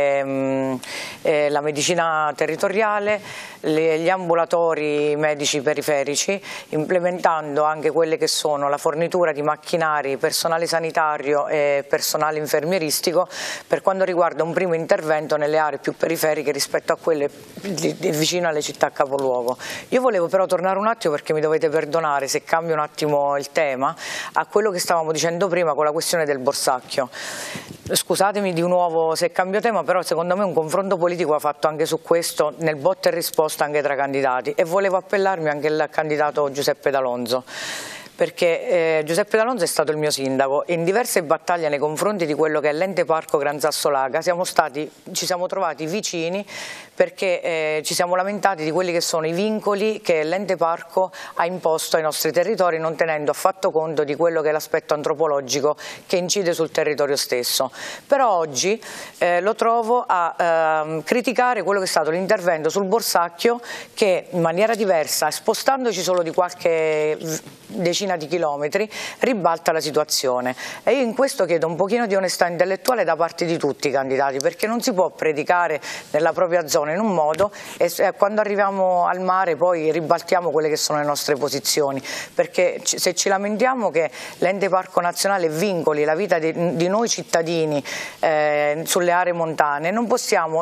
la medicina territoriale, gli ambulatori medici periferici, implementando anche quelle che sono la fornitura di macchinari, personale sanitario e personale infermieristico per quanto riguarda un primo intervento nelle aree più periferiche rispetto a quelle vicino alle città capoluogo. Io volevo però tornare un attimo, perché mi dovete perdonare se cambio un attimo il tema, a quello che stavamo dicendo prima con la questione del Borsacchio. Scusatemi di nuovo se cambio tema, però secondo me un confronto politico va fatto anche su questo, nel botta e risposta anche tra candidati, e volevo appellarmi anche al candidato Giuseppe D'Alonso, perché Giuseppe D'Alonso è stato il mio sindaco e in diverse battaglie nei confronti di quello che è l'ente parco Gran Sasso Laga ci siamo trovati vicini, perché ci siamo lamentati di quelli che sono i vincoli che l'ente parco ha imposto ai nostri territori, non tenendo affatto conto di quello che è l'aspetto antropologico che incide sul territorio stesso. Però oggi lo trovo a criticare quello che è stato l'intervento sul Borsacchio, che in maniera diversa, spostandoci solo di qualche decina di chilometri, ribalta la situazione. E io in questo chiedo un pochino di onestà intellettuale da parte di tutti i candidati, perché non si può predicare nella propria zona in un modo e quando arriviamo al mare poi ribaltiamo quelle che sono le nostre posizioni, perché se ci lamentiamo che l'ente parco nazionale vincoli la vita di noi cittadini sulle aree montane, non possiamo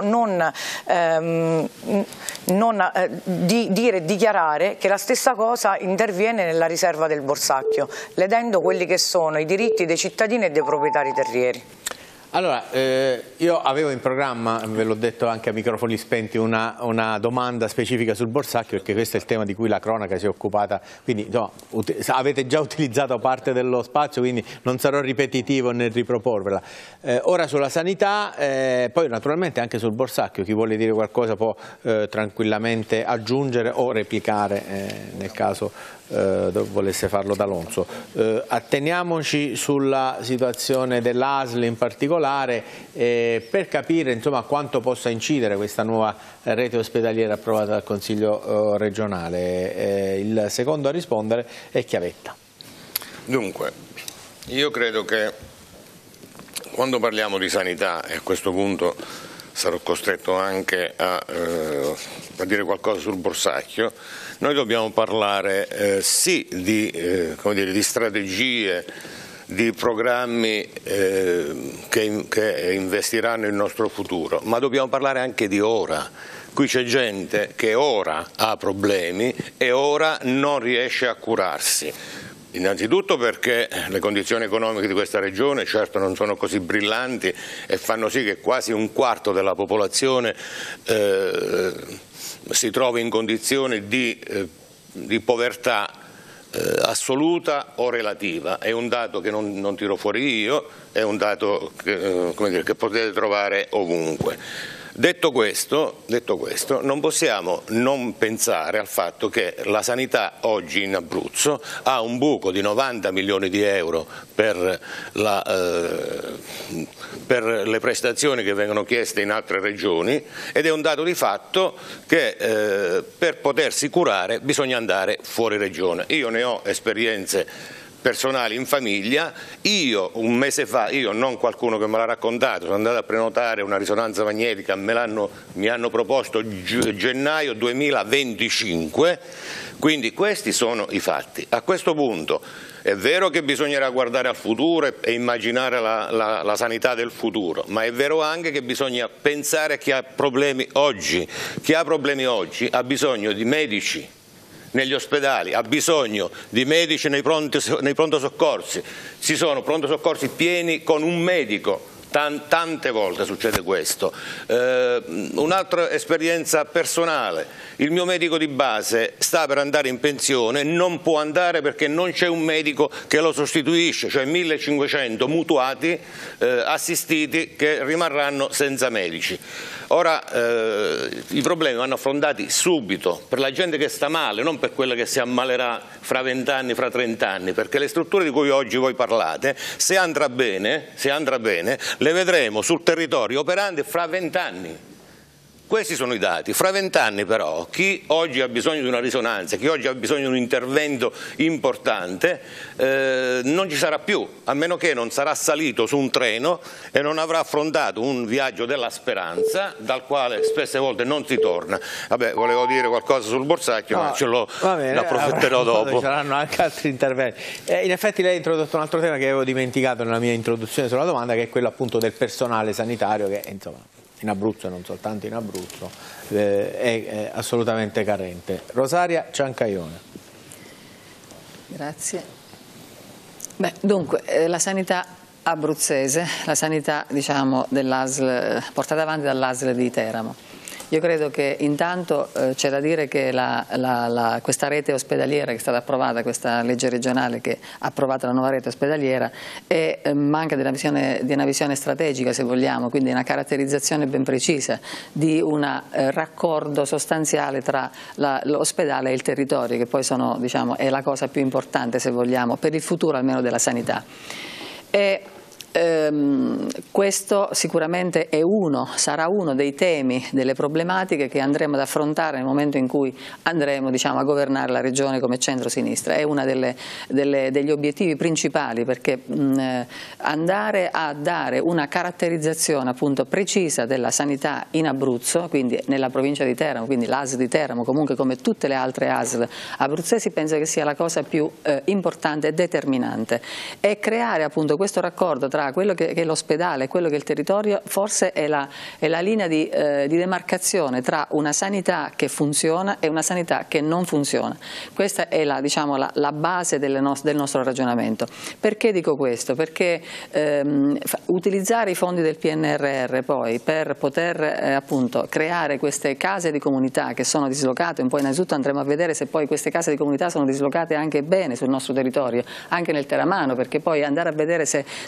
dire e dichiarare che la stessa cosa interviene nella riserva del Borsacchio, ledendo quelli che sono i diritti dei cittadini e dei proprietari terrieri. Allora, io avevo in programma, ve l'ho detto anche a microfoni spenti, una domanda specifica sul Borsacchio, perché questo è il tema di cui la cronaca si è occupata, quindi no, avete già utilizzato parte dello spazio, quindi non sarò ripetitivo nel riproporvela. Ora sulla sanità, poi naturalmente anche sul Borsacchio, chi vuole dire qualcosa può tranquillamente aggiungere o replicare nel caso volesse farlo D'Alonso. Atteniamoci sulla situazione dell'ASL in particolare per capire insomma quanto possa incidere questa nuova rete ospedaliera approvata dal Consiglio regionale. Il secondo a rispondere è Chiavetta. Dunque, io credo che quando parliamo di sanità, e a questo punto sarò costretto anche a dire qualcosa sul borsacchio, noi dobbiamo parlare sì di strategie, di programmi che investiranno il nostro futuro, ma dobbiamo parlare anche di ora. Qui c'è gente che ora ha problemi e ora non riesce a curarsi. Innanzitutto perché le condizioni economiche di questa regione certo non sono così brillanti e fanno sì che quasi un quarto della popolazione si trovi in condizioni di povertà assoluta o relativa. È un dato che non tiro fuori io, è un dato che potete trovare ovunque. Detto questo, non possiamo non pensare al fatto che la sanità oggi in Abruzzo ha un buco di 90 milioni di euro per le prestazioni che vengono chieste in altre regioni, ed è un dato di fatto che per potersi curare bisogna andare fuori regione. Io ne ho esperienze personali in famiglia. Io un mese fa, non qualcuno che me l'ha raccontato, sono andato a prenotare una risonanza magnetica, mi hanno proposto gennaio 2025, quindi questi sono i fatti. A questo punto è vero che bisognerà guardare al futuro e immaginare la sanità del futuro, ma è vero anche che bisogna pensare a chi ha problemi oggi. Chi ha problemi oggi ha bisogno di medici negli ospedali, ha bisogno di medici nei pronto soccorsi. Ci sono pronto soccorsi pieni con un medico, tante volte succede questo. Un'altra esperienza personale: il mio medico di base sta per andare in pensione, non può andare perché non c'è un medico che lo sostituisce, cioè 1500 mutuati assistiti che rimarranno senza medici. Ora i problemi vanno affrontati subito per la gente che sta male, non per quella che si ammalerà fra 20 anni, fra 30 anni, perché le strutture di cui oggi voi parlate, se andrà bene, le vedremo sul territorio operanti fra 20 anni. Questi sono i dati. Fra 20 anni però chi oggi ha bisogno di una risonanza, chi oggi ha bisogno di un intervento importante non ci sarà più, a meno che non sarà salito su un treno e non avrà affrontato un viaggio della speranza dal quale spesse volte non si torna. Vabbè, volevo dire qualcosa sul borsacchio, ma ce lo approfitterò dopo. Ci saranno anche altri interventi. In effetti lei ha introdotto un altro tema che avevo dimenticato nella mia introduzione sulla domanda, che è quello appunto del personale sanitario che insomma in Abruzzo e non soltanto in Abruzzo è assolutamente carente. Rosaria Ciancaione. Grazie. Dunque, la sanità abruzzese, la sanità diciamo dell'ASL portata avanti dall'ASL di Teramo. Io credo che intanto c'è da dire che questa rete ospedaliera che è stata approvata, questa legge regionale che ha approvato la nuova rete ospedaliera, manca di una visione strategica, se vogliamo, quindi una caratterizzazione ben precisa di un raccordo sostanziale tra l'ospedale e il territorio, che poi sono, diciamo, è la cosa più importante, se vogliamo, per il futuro almeno della sanità. Questo sicuramente sarà uno dei temi, delle problematiche che andremo ad affrontare nel momento in cui andremo, diciamo, a governare la regione come centro-sinistra. È uno degli obiettivi principali, perché andare a dare una caratterizzazione appunto precisa della sanità in Abruzzo, quindi nella provincia di Teramo, quindi l'ASL di Teramo, comunque come tutte le altre ASL abruzzesi, penso che sia la cosa più importante e determinante, e creare appunto questo raccordo tra quello che è l'ospedale e quello che è il territorio. Forse è la linea di demarcazione tra una sanità che funziona e una sanità che non funziona. Questa è la base del nostro ragionamento. Perché dico questo? Perché utilizzare i fondi del PNRR poi per poter appunto creare queste case di comunità che sono dislocate, un po' innanzitutto andremo a vedere se poi queste case di comunità sono dislocate anche bene sul nostro territorio, anche nel teramano, perché poi andare a vedere se stanno per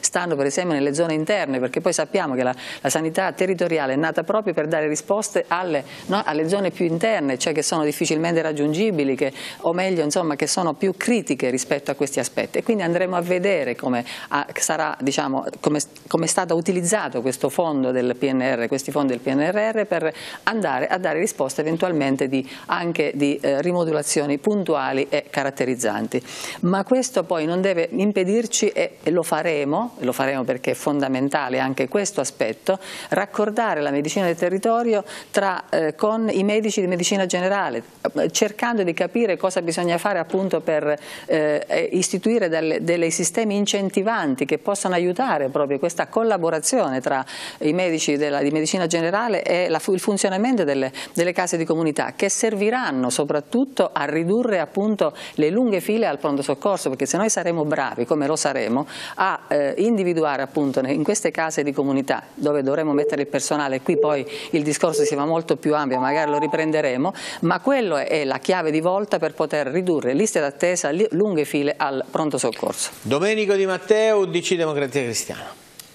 per esempio nelle zone interne, perché poi sappiamo che la sanità territoriale è nata proprio per dare risposte alle zone più interne, cioè che sono difficilmente raggiungibili, o meglio insomma che sono più critiche rispetto a questi aspetti, e quindi andremo a vedere come sarà, diciamo, come è stato utilizzato questo fondo del PNR, questi fondi del PNRR, per andare a dare risposte eventualmente anche di rimodulazioni puntuali e caratterizzanti. Ma questo poi non deve impedirci, e lo faremo perché è fondamentale anche questo aspetto, raccordare la medicina del territorio con i medici di medicina generale, cercando di capire cosa bisogna fare appunto per istituire dei sistemi incentivanti che possano aiutare proprio questa collaborazione tra i medici di medicina generale e il funzionamento delle case di comunità, che serviranno soprattutto a ridurre appunto le lunghe file al pronto soccorso, perché se noi saremo bravi, come lo saremo, a individuare appunto in queste case di comunità dove dovremo mettere il personale, qui poi il discorso si va molto più ampio, magari lo riprenderemo, ma quello è la chiave di volta per poter ridurre liste d'attesa, lunghe file al pronto soccorso. Domenico Di Matteo, UDC Democrazia Cristiana.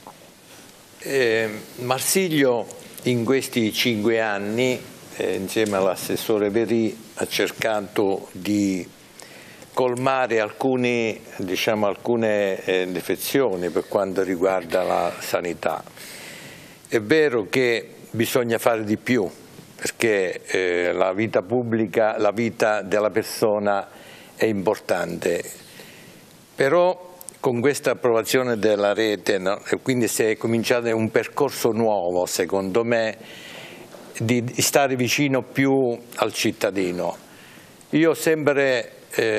Marsiglio in questi 5 anni insieme all'assessore Perì ha cercato di colmare alcune defezioni per quanto riguarda la sanità. È vero che bisogna fare di più, perché la vita pubblica, la vita della persona è importante, però con questa approvazione della rete, no, quindi si è cominciato un percorso nuovo, secondo me, di stare vicino più al cittadino. Io ho sempre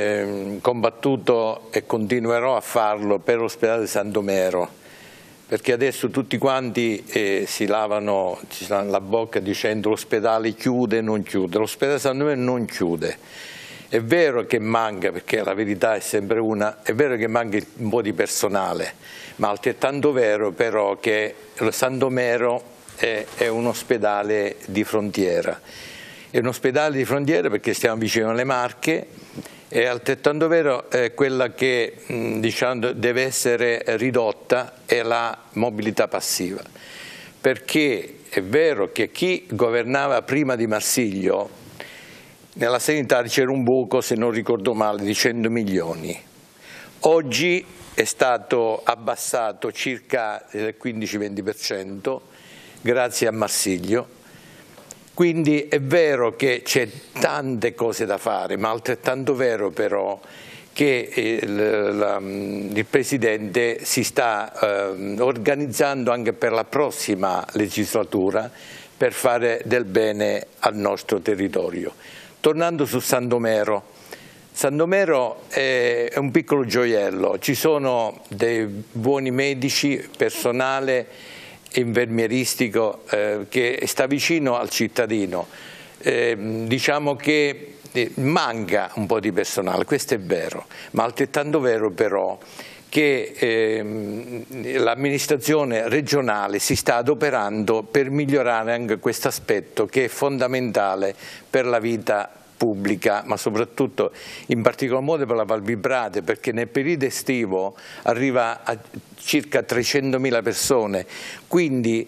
combattuto e continuerò a farlo per l'ospedale San Domero, perché adesso tutti quanti si lavano la bocca dicendo l'ospedale chiude, non chiude. L'ospedale San Domero non chiude. È vero che manca, perché la verità è sempre una, è vero che manca un po' di personale, ma altrettanto vero però che San Domero è un ospedale di frontiera. È un ospedale di frontiera perché stiamo vicino alle Marche, è altrettanto vero quella che diciamo, deve essere ridotta è la mobilità passiva, perché è vero che chi governava prima di Marsiglio nella sanità c'era un buco, se non ricordo male, di 100 milioni. Oggi è stato abbassato circa il 15-20% grazie a Marsiglio. Quindi è vero che c'è tante cose da fare, ma altrettanto vero però che il Presidente si sta organizzando anche per la prossima legislatura per fare del bene al nostro territorio. Tornando su San Domero, San Domero è un piccolo gioiello, ci sono dei buoni medici, personale infermieristico che sta vicino al cittadino. Diciamo che manca un po' di personale, questo è vero, ma altrettanto vero però che l'amministrazione regionale si sta adoperando per migliorare anche questo aspetto che è fondamentale per la vita pubblica, ma soprattutto in particolar modo per la Val Vibrate, perché nel periodo estivo arriva a circa 300.000 persone, quindi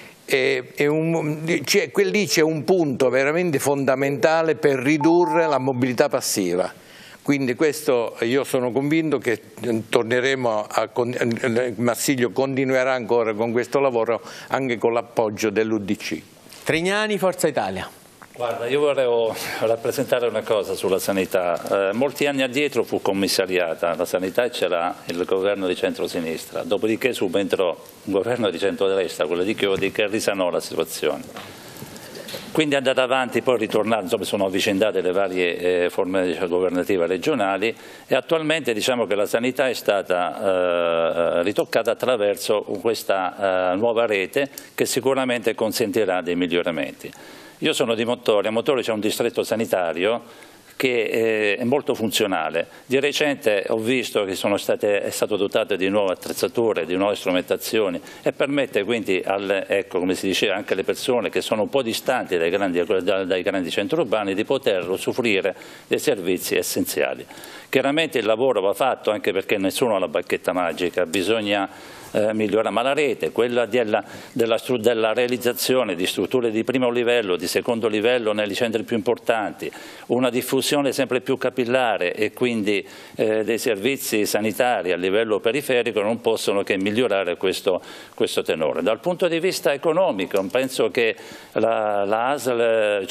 lì c'è un punto veramente fondamentale per ridurre la mobilità passiva. Quindi questo io sono convinto che torneremo Marsiglio continuerà ancora con questo lavoro anche con l'appoggio dell'UDC. Trignani, Forza Italia. Guarda, io vorrei rappresentare una cosa sulla sanità. Molti anni addietro fu commissariata la sanità e c'era il governo di centrosinistra, dopodiché subentrò un governo di centrodestra, quello di Chiodi, che risanò la situazione. Quindi è andata avanti, poi ritornando, insomma sono avvicendate le varie forme governative regionali e attualmente diciamo che la sanità è stata ritoccata attraverso questa nuova rete che sicuramente consentirà dei miglioramenti. Io sono di Mottorio, a Mottorio c'è un distretto sanitario che è molto funzionale. Di recente ho visto che è stato dotato di nuove attrezzature, di nuove strumentazioni e permette quindi come si diceva, anche alle persone che sono un po' distanti dai grandi centri urbani di poter usufruire dei servizi essenziali. Chiaramente il lavoro va fatto anche perché nessuno ha la bacchetta magica, bisogna migliorare, ma la rete, quella della realizzazione di strutture di primo livello, di secondo livello nei centri più importanti, una diffusione sempre più capillare e quindi dei servizi sanitari a livello periferico non possono che migliorare questo tenore. Dal punto di vista economico penso che la ASL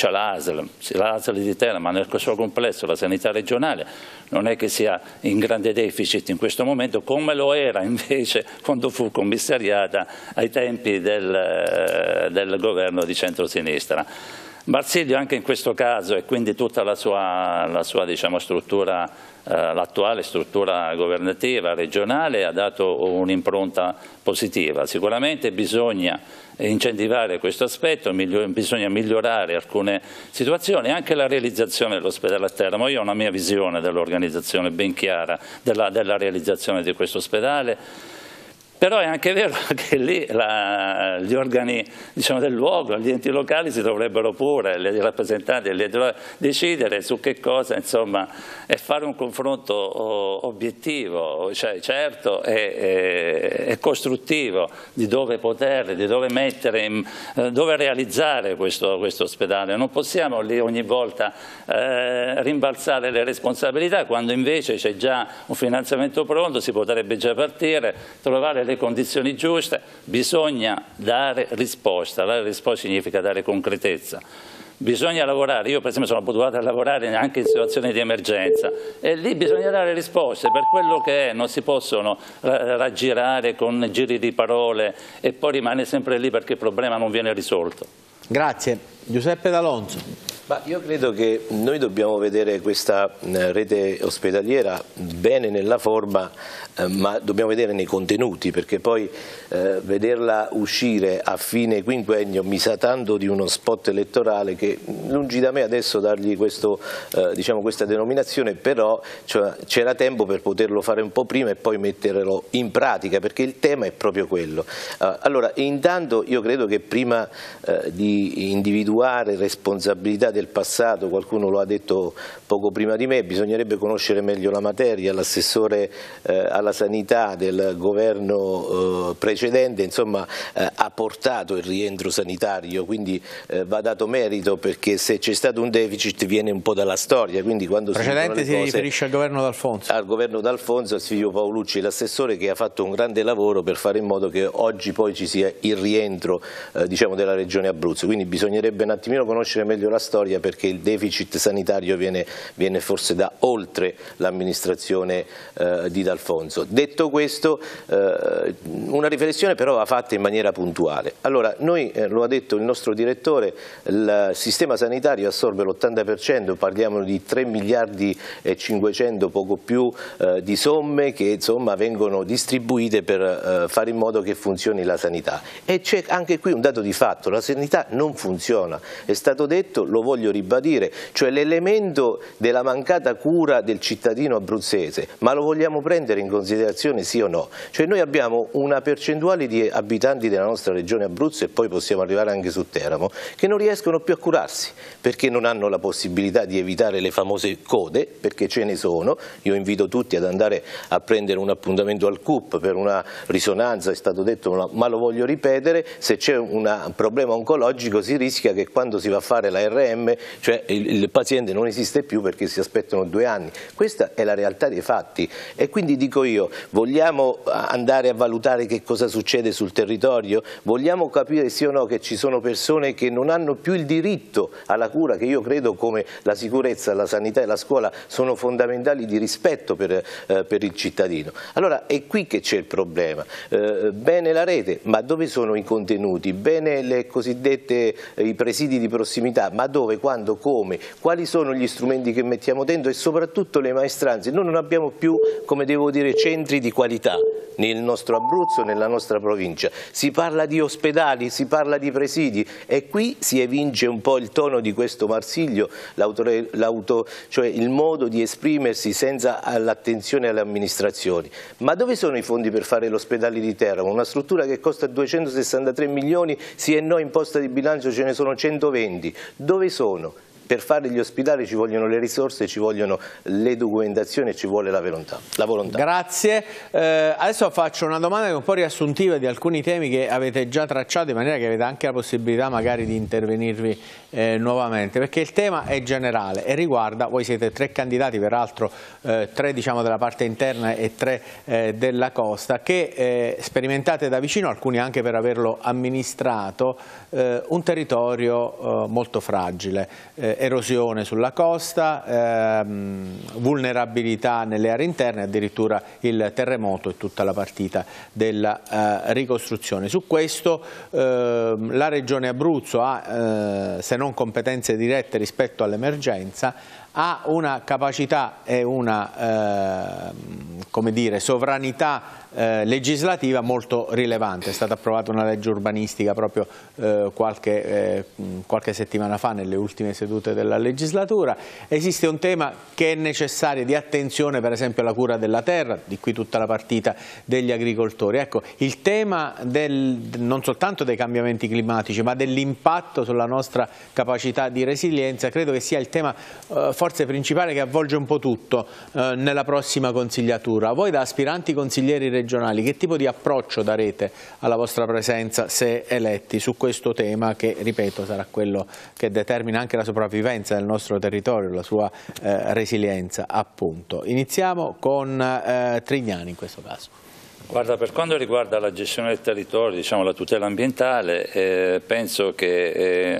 di Teramo, ma nel suo complesso la sanità regionale non è che sia in grande deficit in questo momento, come lo era invece quando fu commissariata ai tempi del governo di centrosinistra. Marsiglio anche in questo caso, e quindi tutta la sua diciamo, struttura, l'attuale struttura governativa regionale, ha dato un'impronta positiva. Sicuramente bisogna incentivare questo aspetto, bisogna migliorare alcune situazioni, anche la realizzazione dell'ospedale a Teramo. Io ho una mia visione dell'organizzazione ben chiara della realizzazione di questo ospedale. Però è anche vero che lì gli organi, diciamo, del luogo, gli enti locali si dovrebbero pure, i rappresentanti decidere su che cosa, insomma, e fare un confronto obiettivo, cioè certo e costruttivo di dove mettere, dove realizzare questo ospedale. Non possiamo lì ogni volta rimbalzare le responsabilità quando invece c'è già un finanziamento pronto, si potrebbe già partire, trovare le condizioni giuste. Bisogna dare risposta significa dare concretezza. Bisogna lavorare, io per esempio sono abituato a lavorare anche in situazioni di emergenza e lì bisogna dare risposte per quello che è, non si possono raggirare con giri di parole e poi rimane sempre lì perché il problema non viene risolto. Grazie. Giuseppe D'Alonso. Ma io credo che noi dobbiamo vedere questa rete ospedaliera bene nella forma, ma dobbiamo vedere nei contenuti, perché poi vederla uscire a fine quinquennio mi sa tanto di uno spot elettorale che lungi da me adesso dargli diciamo, questa denominazione, però c'era tempo per poterlo fare un po' prima e poi metterlo in pratica, perché il tema è proprio quello. Allora, intanto io credo che prima di individuare responsabilità del passato, qualcuno lo ha detto poco prima di me, bisognerebbe conoscere meglio la materia. L'assessore alla sanità del governo precedente, insomma, ha portato il rientro sanitario, quindi va dato merito, perché se c'è stato un deficit viene un po' dalla storia. Quindi quando precedente si riferisce al governo D'Alfonso? Al governo D'Alfonso, al Silvio Paolucci, l'assessore, che ha fatto un grande lavoro per fare in modo che oggi poi ci sia il rientro diciamo, della regione Abruzzo. Quindi bisognerebbe un attimino conoscere meglio la storia, perché il deficit sanitario viene forse da oltre l'amministrazione di D'Alfonso. Detto questo, una riflessione però va fatta in maniera puntuale. Allora, noi, lo ha detto il nostro direttore, il sistema sanitario assorbe l'80%, parliamo di 3 miliardi e 500, poco più, di somme che insomma vengono distribuite per fare in modo che funzioni la sanità. E c'è anche qui un dato di fatto: la sanità non funziona, è stato detto, lo voglio ribadire, cioè l'elemento della mancata cura del cittadino abruzzese, ma lo vogliamo prendere in considerazione sì o no? Cioè noi abbiamo una percentuale di abitanti della nostra regione Abruzzo, e poi possiamo arrivare anche su Teramo, che non riescono più a curarsi, perché non hanno la possibilità di evitare le famose code, perché ce ne sono. Io invito tutti ad andare a prendere un appuntamento al CUP per una risonanza, è stato detto, ma lo voglio ripetere: se c'è un problema oncologico si rischia che quando si va a fare la RM, cioè il paziente non esiste più perché si aspettano 2 anni. Questa è la realtà dei fatti, e quindi dico io, vogliamo andare a valutare che cosa succede sul territorio? Vogliamo capire sì o no che ci sono persone che non hanno più il diritto alla cura, che io credo, come la sicurezza, la sanità e la scuola, sono fondamentali di rispetto per il cittadino. Allora è qui che c'è il problema. Bene la rete, ma dove sono i contenuti? Bene le cosiddette i presidi di prossimità, ma dove, quando, come? Quali sono gli strumenti che mettiamo dentro? E soprattutto le maestranze. Noi non abbiamo più, come devo dire, centri di qualità nel nostro Abruzzo, nella nostra provincia. Si parla di ospedali, si parla di presidi, e qui si evince un po' il tono di questo Marsiglio, cioè il modo di esprimersi senza l'attenzione alle amministrazioni. Ma dove sono i fondi per fare l'ospedale di Teramo? Una struttura che costa 263 milioni, sì e no, in posta di bilancio ce ne sono 120. Dove sono? per fare gli ospedali ci vogliono le risorse, ci vogliono le documentazioni e ci vuole la volontà. Grazie. Adesso faccio una domanda che è un po' riassuntiva di alcuni temi che avete già tracciato, in maniera che avete anche la possibilità magari di intervenirvi nuovamente, perché il tema è generale e riguarda, voi siete 3 candidati, peraltro 3 diciamo della parte interna e 3 della costa, che sperimentate da vicino, alcuni anche per averlo amministrato, un territorio molto fragile, erosione sulla costa, vulnerabilità nelle aree interne, addirittura il terremoto e tutta la partita della ricostruzione. Su questo la Regione Abruzzo ha, se non competenze dirette rispetto all'emergenza, ha una capacità e una come dire, sovranità legislativa molto rilevante. È stata approvata una legge urbanistica proprio qualche settimana fa, nelle ultime sedute della legislatura. Esiste un tema che è necessario di attenzione, per esempio la cura della terra, di qui tutta la partita degli agricoltori. Ecco, il tema non soltanto dei cambiamenti climatici, ma dell'impatto sulla nostra capacità di resilienza, credo che sia il tema forse principale che avvolge un po' tutto nella prossima consigliatura. Voi da aspiranti consiglieri regionali che tipo di approccio darete alla vostra presenza se eletti su questo tema che, ripeto, sarà quello che determina anche la sopravvivenza del nostro territorio, la sua resilienza appunto. Iniziamo con Trignani in questo caso. Guarda, per quanto riguarda la gestione del territorio, diciamo la tutela ambientale, penso che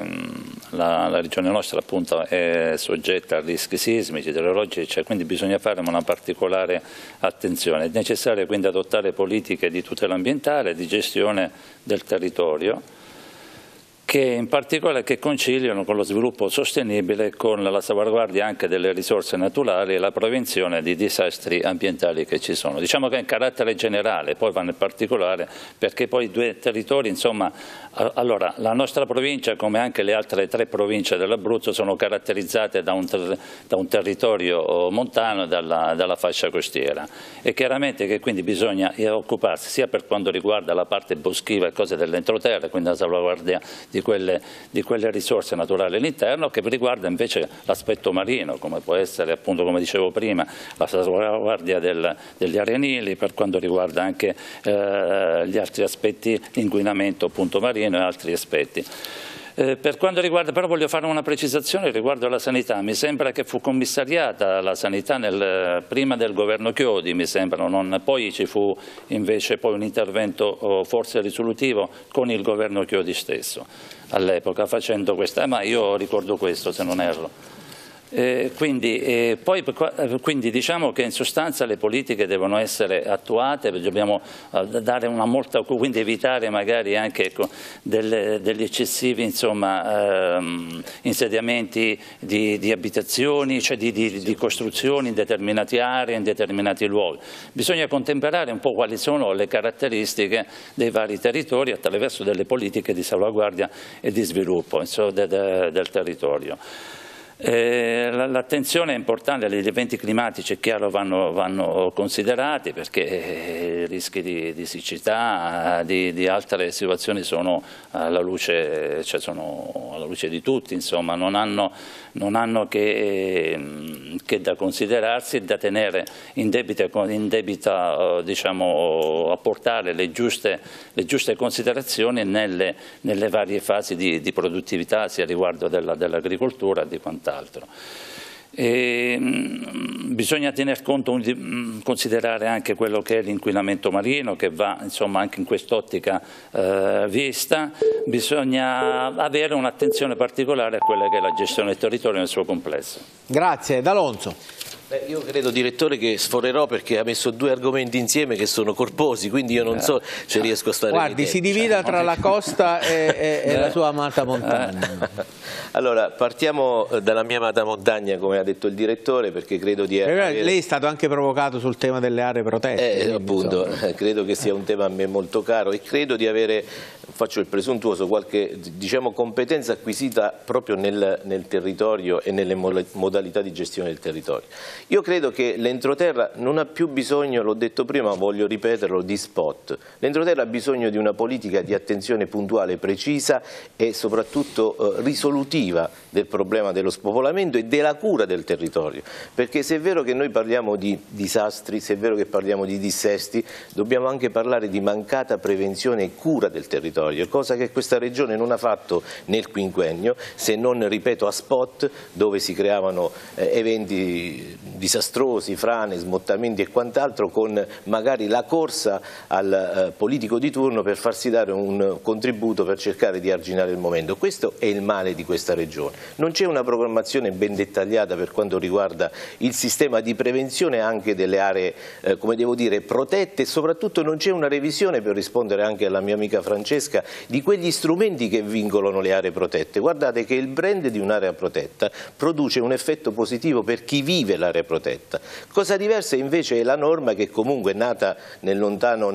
la regione nostra appunto è soggetta a rischi sismici, idrogeologici, quindi bisogna fare una particolare attenzione. È necessario quindi adottare politiche di tutela ambientale e di gestione del territorio, che in particolare che conciliano con lo sviluppo sostenibile, con la salvaguardia anche delle risorse naturali e la prevenzione di disastri ambientali che ci sono. Diciamo che è in carattere generale, poi va nel particolare, perché poi i 2 territori, insomma, allora la nostra provincia come anche le altre 3 province dell'Abruzzo sono caratterizzate da un territorio montano e dalla fascia costiera, e chiaramente che quindi bisogna occuparsi sia per quanto riguarda la parte boschiva e cose dell'entroterra, quindi la salvaguardia di quelle risorse naturali all'interno, che riguarda invece l'aspetto marino, come può essere appunto, come dicevo prima, la salvaguardia degli arenili, per quanto riguarda anche gli altri aspetti, l'inquinamento appunto marino e altri aspetti. Per quanto riguarda, però voglio fare una precisazione riguardo alla sanità. Mi sembra che fu commissariata la sanità prima del governo Chiodi, mi sembra, poi ci fu invece poi un intervento forse risolutivo con il governo Chiodi stesso all'epoca, facendo questa, ma io ricordo questo se non erro. Quindi diciamo che in sostanza le politiche devono essere attuate, dobbiamo dare una molta, quindi evitare magari anche degli eccessivi insomma, insediamenti di abitazioni, cioè di costruzioni in determinate aree, in determinati luoghi. Bisogna contemperare un po' quali sono le caratteristiche dei vari territori attraverso delle politiche di salvaguardia e di sviluppo del territorio. L'attenzione è importante agli eventi climatici, è chiaro, vanno considerati, perché rischi di siccità, di altre situazioni sono alla luce di tutti, insomma, non hanno che da considerarsi e da tenere in debita diciamo, apportare le giuste considerazioni nelle varie fasi di produttività, sia riguardo dell'agricoltura e di quant'altro. Bisogna tener conto, considerare anche quello che è l'inquinamento marino, che va insomma anche in quest'ottica vista. Bisogna avere un'attenzione particolare a quella che è la gestione del territorio nel suo complesso. Grazie. D'Alonso. Io credo, direttore, che sforerò, perché ha messo 2 argomenti insieme che sono corposi, quindi io non so se riesco a stare. Guardi, si divida tra la costa e la sua amata montagna. Allora, partiamo dalla mia amata montagna, come ha detto il direttore, perché credo di avere... Lei è stato anche provocato sul tema delle aree protette. Appunto, credo che sia un tema a me molto caro e credo di avere, faccio il presuntuoso, qualche competenza acquisita proprio nel territorio e nelle modalità di gestione del territorio. Io credo che l'entroterra non ha più bisogno, l'ho detto prima, voglio ripeterlo, di spot. L'entroterra ha bisogno di una politica di attenzione puntuale, precisa e soprattutto risolutiva del problema dello spopolamento e della cura del territorio. Perché se è vero che noi parliamo di disastri, se è vero che parliamo di dissesti, dobbiamo anche parlare di mancata prevenzione e cura del territorio, cosa che questa regione non ha fatto nel quinquennio, se non, ripeto, a spot dove si creavano eventi disastrosi, frane, smottamenti e quant'altro, con magari la corsa al politico di turno per farsi dare un contributo per cercare di arginare il momento. Questo è il male di questa regione. Non c'è una programmazione ben dettagliata per quanto riguarda il sistema di prevenzione anche delle aree, come devo dire, protette, e soprattutto non c'è una revisione, per rispondere anche alla mia amica Francesca, di quegli strumenti che vincolano le aree protette. Guardate che il brand di un'area protetta produce un effetto positivo per chi vive l'area protetta. Cosa diversa invece è la norma che comunque è nata nel lontano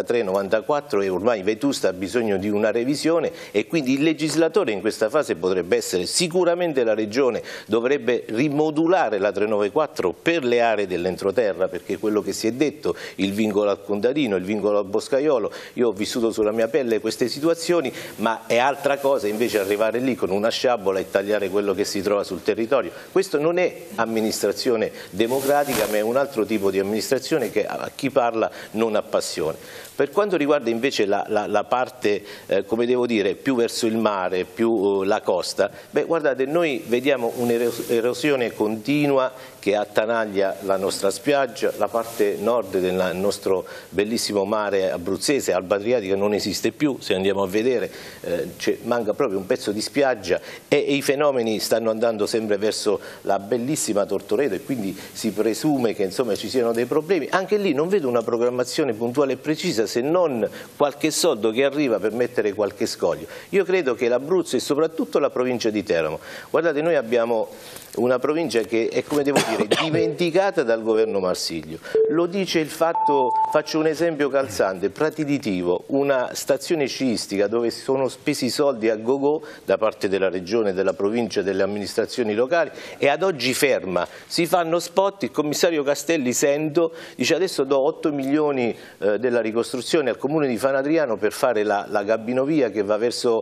93-94 e ormai vetusta, ha bisogno di una revisione, e quindi il legislatore in questa fase potrebbe essere sicuramente la Regione, dovrebbe rimodulare la 394 per le aree dell'entroterra, perché quello che si è detto, il vincolo al contadino, il vincolo al boscaiolo, io ho vissuto sulla mia pelle queste situazioni, ma è altra cosa invece arrivare lì con una sciabola e tagliare quello che si trova sul territorio. Questo non è amministrazione democratica, ma è un altro tipo di amministrazione che a chi parla non appassiona. Per quanto riguarda invece la parte, come devo dire, più verso il mare, più la costa, beh, guardate, noi vediamo un'erosione continua che attanaglia la nostra spiaggia, la parte nord del nostro bellissimo mare abruzzese, Alba Adriatica non esiste più, se andiamo a vedere manca proprio un pezzo di spiaggia, e i fenomeni stanno andando sempre verso la bellissima Tortoreto, e quindi si presume che insomma ci siano dei problemi. Anche lì non vedo una programmazione puntuale e precisa, se non qualche soldo che arriva per mettere qualche scoglio. Io credo che l'Abruzzo e soprattutto la provincia di Teramo, guardate, noi abbiamo una provincia che è, come devo dire, dimenticata dal governo Marsiglio. Lo dice il fatto, faccio un esempio calzante, Prati di Tivo, una stazione sciistica dove sono spesi soldi a go-go da parte della regione, della provincia, delle amministrazioni locali, e ad oggi ferma. Si fanno spot, il commissario Castelli, sento, dice adesso do 8 milioni della ricostruzione al comune di Fanadriano per fare la Gabbinovia che va verso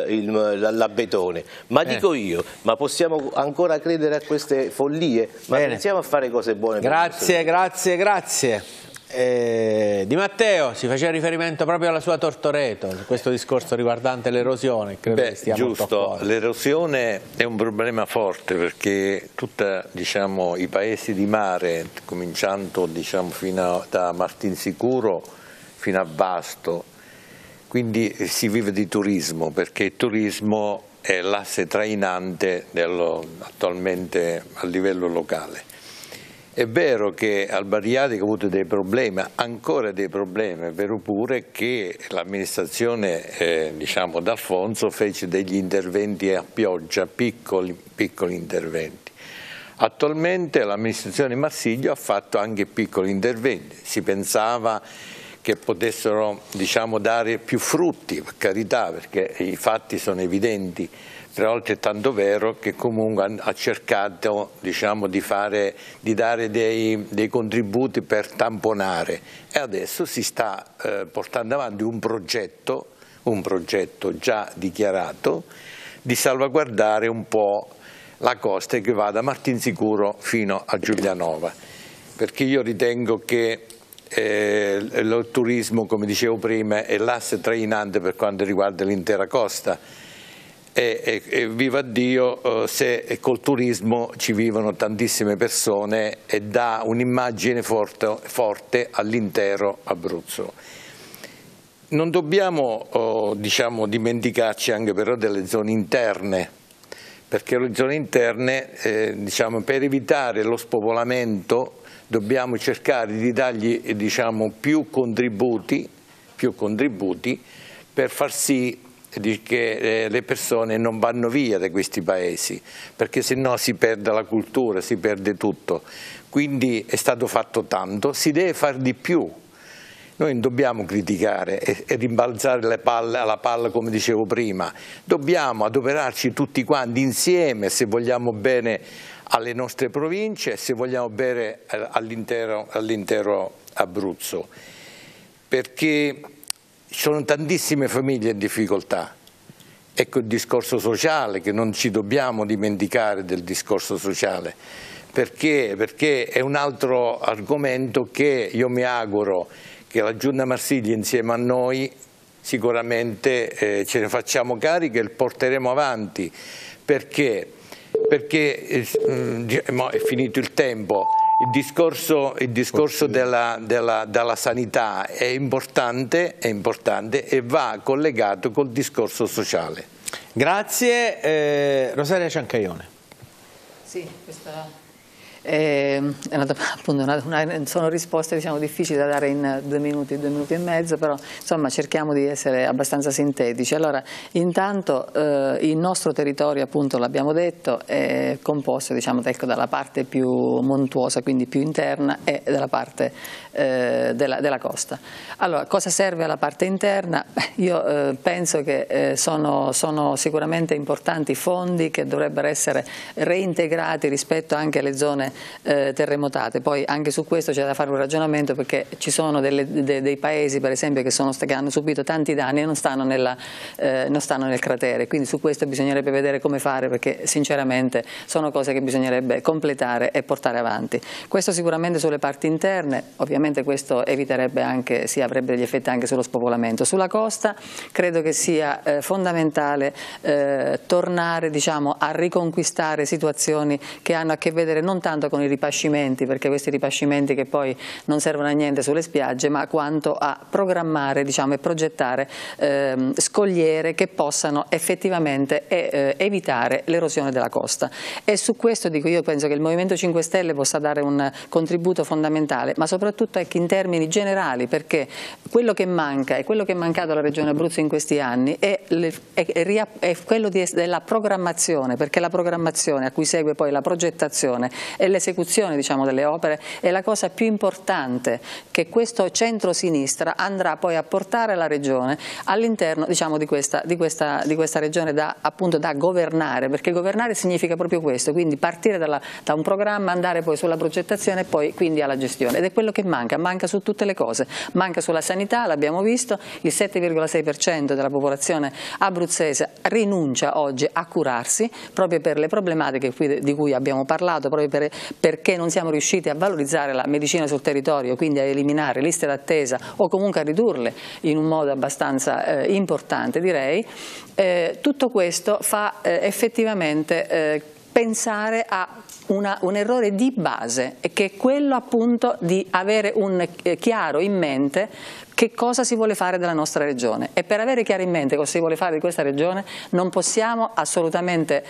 l'Abetone. Ma dico io, ma possiamo ancora credere a queste follie? Ma iniziamo a fare cose buone. Grazie, grazie, grazie. Di Matteo, si faceva riferimento proprio alla sua Tortoreto, questo discorso riguardante l'erosione. Giusto, l'erosione è un problema forte, perché tutti, diciamo, i paesi di mare, cominciando, diciamo, da Martinsicuro fino a Vasto, quindi si vive di turismo, perché il turismo è l'asse trainante attualmente a livello locale. È vero che Alba Adriatica ha avuto dei problemi, ancora dei problemi, è vero pure che l'amministrazione diciamo, d'Alfonso fece degli interventi a pioggia, piccoli interventi. Attualmente l'amministrazione Marsiglio ha fatto anche piccoli interventi, si pensava che potessero, diciamo, dare più frutti, per carità, perché i fatti sono evidenti, però è tanto vero che comunque ha cercato, diciamo, di dare dei contributi per tamponare, e adesso si sta portando avanti un progetto già dichiarato di salvaguardare un po' la costa che va da Martinsicuro fino a Giulianova, perché io ritengo che il turismo, come dicevo prima, è l'asse trainante per quanto riguarda l'intera costa, e viva Dio se col turismo ci vivono tantissime persone e dà un'immagine forte all'intero Abruzzo. Non dobbiamo diciamo, dimenticarci anche però delle zone interne, perché le zone interne diciamo, per evitare lo spopolamento dobbiamo cercare di dargli, diciamo, più contributi per far sì che le persone non vanno via da questi paesi, perché se no si perde la cultura, si perde tutto. Quindi è stato fatto tanto, si deve fare di più. Noi non dobbiamo criticare e rimbalzare la palla come dicevo prima, dobbiamo adoperarci tutti quanti insieme se vogliamo bene alle nostre province e se vogliamo bere all'intero Abruzzo, perché ci sono tantissime famiglie in difficoltà. Ecco il discorso sociale, che non ci dobbiamo dimenticare del discorso sociale, perché è un altro argomento che io mi auguro che la Giunta Marsiglia insieme a noi sicuramente ce ne facciamo carico e il porteremo avanti, perché è finito il tempo. Il discorso della sanità è importante e va collegato col discorso sociale. Grazie. Rosaria Ciancaione. Sì, questa sono risposte, diciamo, difficili da dare in 2 minuti e mezzo, però insomma cerchiamo di essere abbastanza sintetici. Allora, intanto il nostro territorio, appunto, l'abbiamo detto, è composto, diciamo, ecco, dalla parte più montuosa, quindi più interna, e dalla parte della costa. Allora, cosa serve alla parte interna? Io penso che sono sicuramente importanti fondi che dovrebbero essere reintegrati rispetto anche alle zone terremotate. Poi anche su questo c'è da fare un ragionamento, perché ci sono dei paesi, per esempio, che hanno subito tanti danni e non stanno nel cratere, quindi su questo bisognerebbe vedere come fare, perché sinceramente sono cose che bisognerebbe completare e portare avanti. Questo sicuramente sulle parti interne. Ovviamente questo eviterebbe anche, avrebbe degli effetti anche sullo spopolamento. Sulla costa credo che sia fondamentale tornare, diciamo, a riconquistare situazioni che hanno a che vedere non tanto con i ripascimenti, perché questi ripascimenti che poi non servono a niente sulle spiagge, ma quanto a programmare, diciamo, e progettare scogliere che possano effettivamente evitare l'erosione della costa. E su questo dico, io penso che il Movimento 5 Stelle possa dare un contributo fondamentale, ma soprattutto in termini generali, perché quello che manca e quello che è mancato alla Regione Abruzzo in questi anni è quello della programmazione, perché la programmazione, a cui segue poi la progettazione e l'esecuzione, diciamo, delle opere, è la cosa più importante che questo centro-sinistra andrà poi a portare alla Regione all'interno, diciamo, di questa Regione appunto da governare, perché governare significa proprio questo, quindi partire da un programma, andare poi sulla progettazione e poi quindi alla gestione, ed è quello che manca su tutte le cose. Manca sulla sanità, l'abbiamo visto, il 7,6% della popolazione abruzzese rinuncia oggi a curarsi proprio per le problematiche di cui abbiamo parlato, proprio perché non siamo riusciti a valorizzare la medicina sul territorio, quindi a eliminare liste d'attesa o comunque a ridurle in un modo abbastanza importante, direi. Tutto questo fa effettivamente pensare a un errore di base, che è quello appunto di avere un chiaro in mente che cosa si vuole fare della nostra regione, e per avere chiaro in mente cosa si vuole fare di questa regione non possiamo assolutamente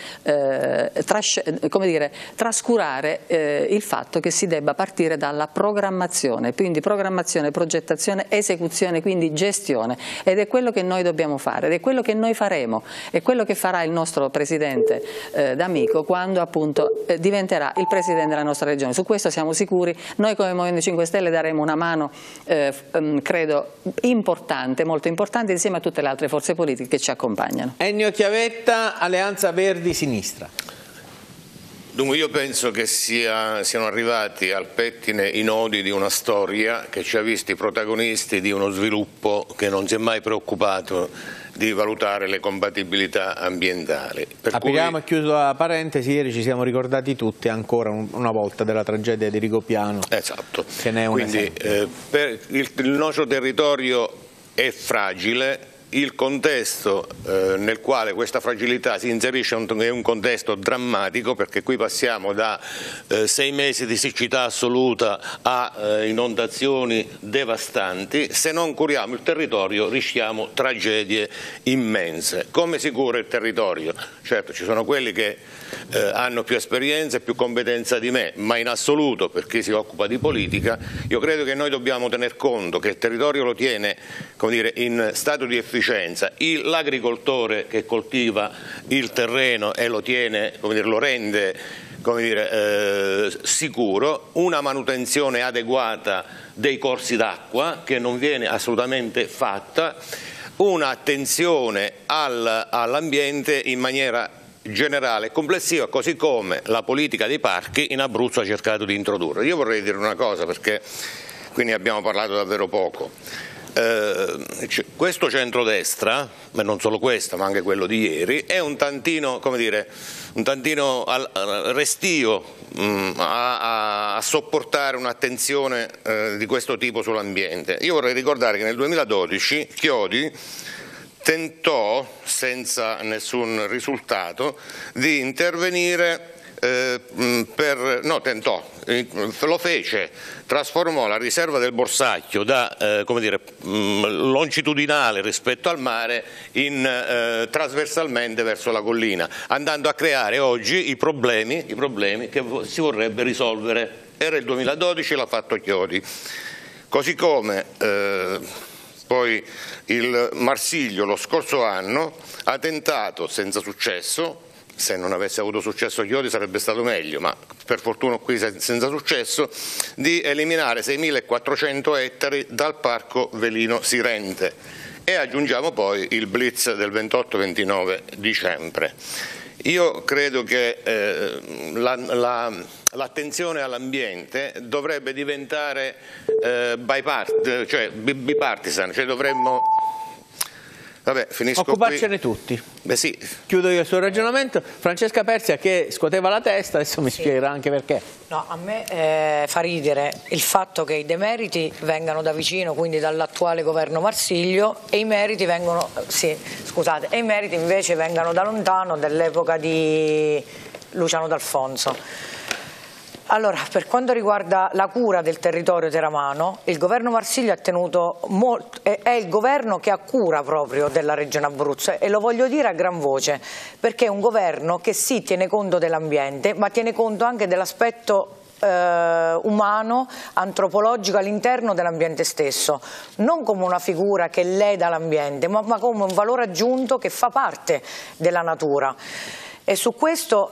trascurare il fatto che si debba partire dalla programmazione, quindi programmazione, progettazione, esecuzione, quindi gestione, ed è quello che noi dobbiamo fare, ed è quello che noi faremo, è quello che farà il nostro Presidente D'Amico quando appunto diventerà il Presidente della nostra regione. Su questo siamo sicuri. Noi come Movimento 5 Stelle daremo una mano, credo, importante, molto importante, insieme a tutte le altre forze politiche che ci accompagnano. Ennio Chiavetta, Alleanza Verdi Sinistra. Dunque io penso che siano arrivati al pettine i nodi di una storia che ci ha visti protagonisti di uno sviluppo che non si è mai preoccupato di valutare le compatibilità ambientali. Apriamo e chiuso la parentesi, ieri ci siamo ricordati tutti ancora una volta della tragedia di Rigopiano. Esatto, che ne è quindi il nostro territorio è fragile. Il contesto nel quale questa fragilità si inserisce è un contesto drammatico, perché qui passiamo da 6 mesi di siccità assoluta a inondazioni devastanti. Se non curiamo il territorio rischiamo tragedie immense. Come si cura il territorio? Certo, ci sono quelli che hanno più esperienza e più competenza di me, ma in assoluto, per chi si occupa di politica, io credo che noi dobbiamo tener conto che il territorio lo tiene, come dire, in stato di efficienza l'agricoltore che coltiva il terreno e lo tiene, come dire, lo rende, come dire, sicuro, una manutenzione adeguata dei corsi d'acqua che non viene assolutamente fatta, un'attenzione all'ambiente in maniera generale e complessiva, così come la politica dei parchi in Abruzzo ha cercato di introdurre. Io vorrei dire una cosa, perché qui ne abbiamo parlato davvero poco. Questo centrodestra, ma non solo questo ma anche quello di ieri, è un tantino, come dire, un tantino restio a sopportare un'attenzione di questo tipo sull'ambiente. Io vorrei ricordare che nel 2012 Chiodi tentò, senza nessun risultato, di intervenire lo fece, trasformò la riserva del Borsacchio da longitudinale rispetto al mare in trasversalmente verso la collina, andando a creare oggi i problemi che si vorrebbe risolvere. Era il 2012 e l'ha fatto Chiodi. Così come poi il Marsiglio lo scorso anno ha tentato, senza successo, se non avesse avuto successo Chiodi sarebbe stato meglio, ma per fortuna qui senza successo, di eliminare 6.400 ettari dal parco velino Sirente. E aggiungiamo poi il blitz del 28-29 dicembre. Io credo che l'attenzione all'ambiente dovrebbe diventare bipartisan, cioè dovremmo... Vabbè, finisco occuparcene qui. tutti. Beh, sì. Chiudo io il suo ragionamento. Francesca Perzia, che scuoteva la testa, adesso mi spiegherà anche perché. No, a me fa ridere il fatto che i demeriti vengano da vicino, quindi dall'attuale governo Marsiglio, e i meriti vengono, e i meriti invece vengano da lontano, dell'epoca di Luciano D'Alfonso. Allora, per quanto riguarda la cura del territorio teramano, il governo Marsiglio ha tenuto è il governo che ha cura proprio della regione Abruzzo, e lo voglio dire a gran voce, perché è un governo che sì tiene conto dell'ambiente, ma tiene conto anche dell'aspetto umano, antropologico all'interno dell'ambiente stesso, non come una figura che leda l'ambiente, ma come un valore aggiunto che fa parte della natura. E su questo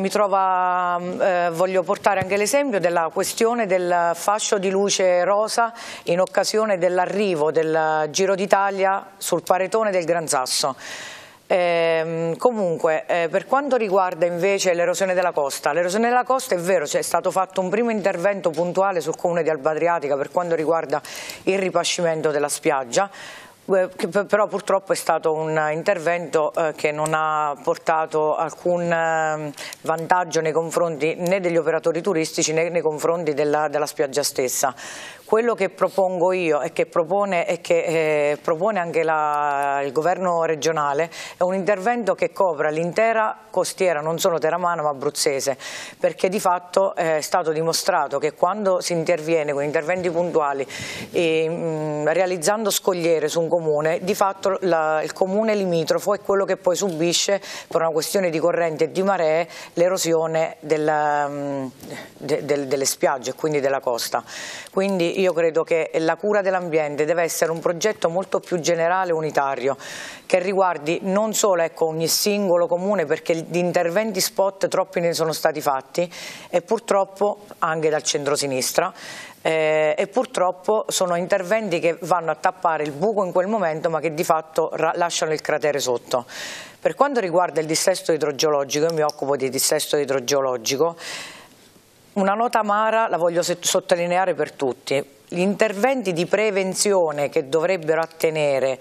voglio portare anche l'esempio della questione del fascio di luce rosa in occasione dell'arrivo del Giro d'Italia sul paretone del Gran Sasso. Comunque, per quanto riguarda invece l'erosione della costa è vero, c'è stato fatto un primo intervento puntuale sul comune di Alba Adriatica per quanto riguarda il ripascimento della spiaggia, però purtroppo è stato un intervento che non ha portato alcun vantaggio nei confronti né degli operatori turistici né nei confronti della spiaggia stessa. Quello che propongo io e che propone anche il governo regionale è un intervento che copra l'intera costiera, non solo teramana ma abruzzese, perché di fatto è stato dimostrato che quando si interviene con interventi puntuali realizzando scogliere su un comune, di fatto il comune limitrofo è quello che poi subisce, per una questione di corrente e di maree, l'erosione delle spiagge e quindi della costa. Quindi io credo che la cura dell'ambiente deve essere un progetto molto più generale e unitario, che riguardi non solo ogni singolo comune, perché di interventi spot troppi ne sono stati fatti, e purtroppo anche dal centrosinistra, e purtroppo sono interventi che vanno a tappare il buco in quel momento ma che di fatto lasciano il cratere sotto. Per quanto riguarda il dissesto idrogeologico, io mi occupo di dissesto idrogeologico, una nota amara la voglio sottolineare per tutti. Gli interventi di prevenzione che dovrebbero attenere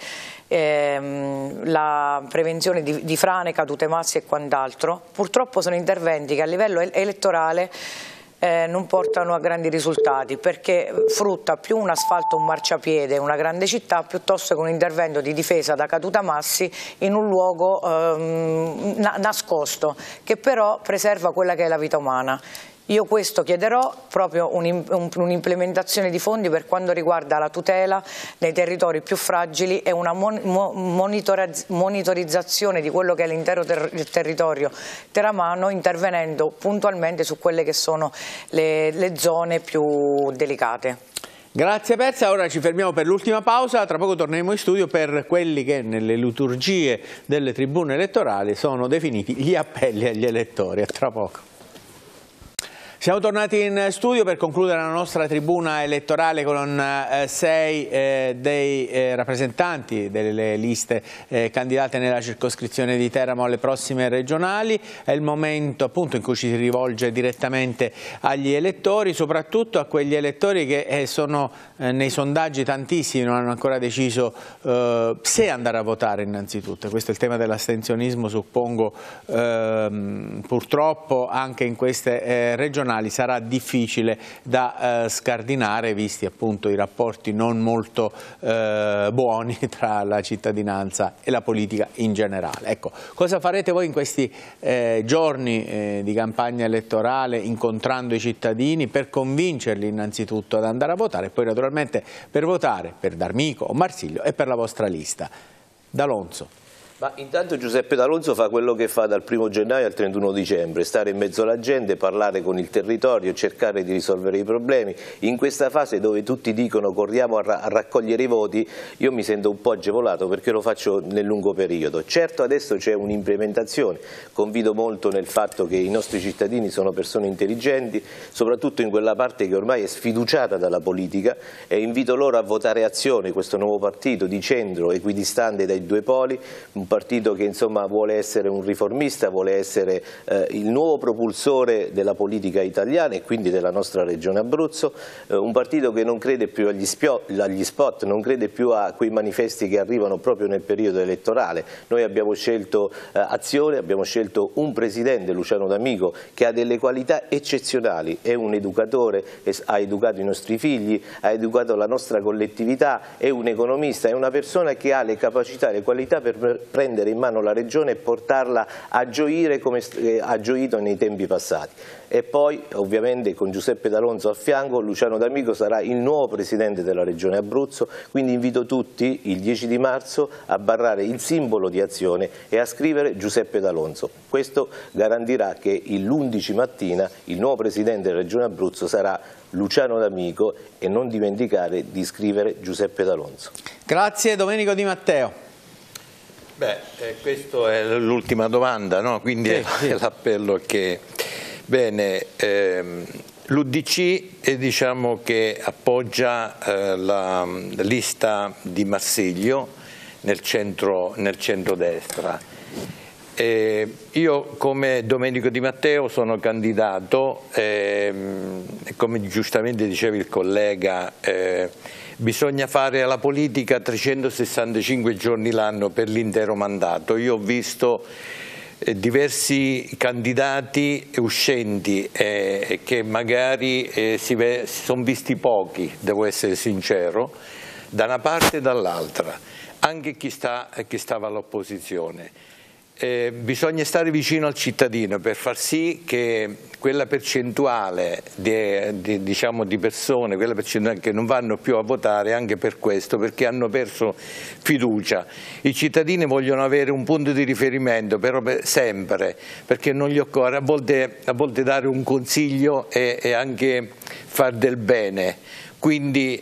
la prevenzione di frane, cadute massi e quant'altro, purtroppo sono interventi che a livello elettorale non portano a grandi risultati, perché frutta più un asfalto, un marciapiede, una grande città, piuttosto che un intervento di difesa da caduta massi in un luogo nascosto, che però preserva quella che è la vita umana. Io questo chiederò, proprio un'implementazione di fondi per quanto riguarda la tutela dei territori più fragili e una monitorizzazione di quello che è l'intero territorio teramano, intervenendo puntualmente su quelle che sono le zone più delicate. Grazie Perzia, ora ci fermiamo per l'ultima pausa, tra poco torneremo in studio per quelli che nelle liturgie delle tribune elettorali sono definiti gli appelli agli elettori. A tra poco. Siamo tornati in studio per concludere la nostra tribuna elettorale con 6 dei rappresentanti delle liste candidate nella circoscrizione di Teramo alle prossime regionali. È il momento appunto in cui ci si rivolge direttamente agli elettori, soprattutto a quegli elettori che sono nei sondaggi tantissimi, non hanno ancora deciso se andare a votare innanzitutto. Questo è il tema dell'astensionismo, suppongo purtroppo anche in queste regionali sarà difficile da scardinare, visti appunto i rapporti non molto buoni tra la cittadinanza e la politica in generale. Ecco, cosa farete voi in questi giorni di campagna elettorale, incontrando i cittadini per convincerli innanzitutto ad andare a votare e poi naturalmente per votare per D'Armico o Marsiglio e per la vostra lista? D'Alonso. Ma intanto Giuseppe D'Alonso fa quello che fa dal 1° gennaio al 31 dicembre, stare in mezzo alla gente, parlare con il territorio, cercare di risolvere i problemi. In questa fase dove tutti dicono corriamo a raccogliere i voti, io mi sento un po' agevolato perché lo faccio nel lungo periodo. Certo adesso c'è un'implementazione, confido molto nel fatto che i nostri cittadini sono persone intelligenti, soprattutto in quella parte che ormai è sfiduciata dalla politica, e invito loro a votare Azione, questo nuovo partito di centro equidistante dai due poli, un partito che insomma vuole essere un riformista, vuole essere il nuovo propulsore della politica italiana e quindi della nostra regione Abruzzo, un partito che non crede più agli spot, non crede più a quei manifesti che arrivano proprio nel periodo elettorale. Noi abbiamo scelto Azione, abbiamo scelto un presidente, Luciano D'Amico, che ha delle qualità eccezionali, è un educatore, ha educato i nostri figli, ha educato la nostra collettività, è un economista, è una persona che ha le capacità e le qualità per prendere in mano la regione e portarla a gioire come ha gioito nei tempi passati. E poi ovviamente con Giuseppe D'Alonso a fianco Luciano D'Amico sarà il nuovo presidente della regione Abruzzo, quindi invito tutti il 10 di marzo a barrare il simbolo di Azione e a scrivere Giuseppe D'Alonso. Questo garantirà che l'11 mattina il nuovo presidente della regione Abruzzo sarà Luciano D'Amico, e non dimenticare di scrivere Giuseppe D'Alonso. Grazie. Domenico Di Matteo. Beh, questa è l'ultima domanda, no? Quindi è l'appello che... Bene, l'UDC diciamo che appoggia la lista di Marsiglio nel centrodestra. Io come Domenico Di Matteo sono candidato, come giustamente diceva il collega, bisogna fare la politica 365 giorni l'anno per l'intero mandato. Io ho visto diversi candidati uscenti che magari si sono visti pochi, devo essere sincero, da una parte e dall'altra, anche chi stava all'opposizione. Bisogna stare vicino al cittadino per far sì che quella percentuale di persone, quella percentuale che non vanno più a votare, anche per questo, perché hanno perso fiducia. I cittadini vogliono avere un punto di riferimento, però sempre, perché non gli occorre a volte dare un consiglio e anche far del bene. Quindi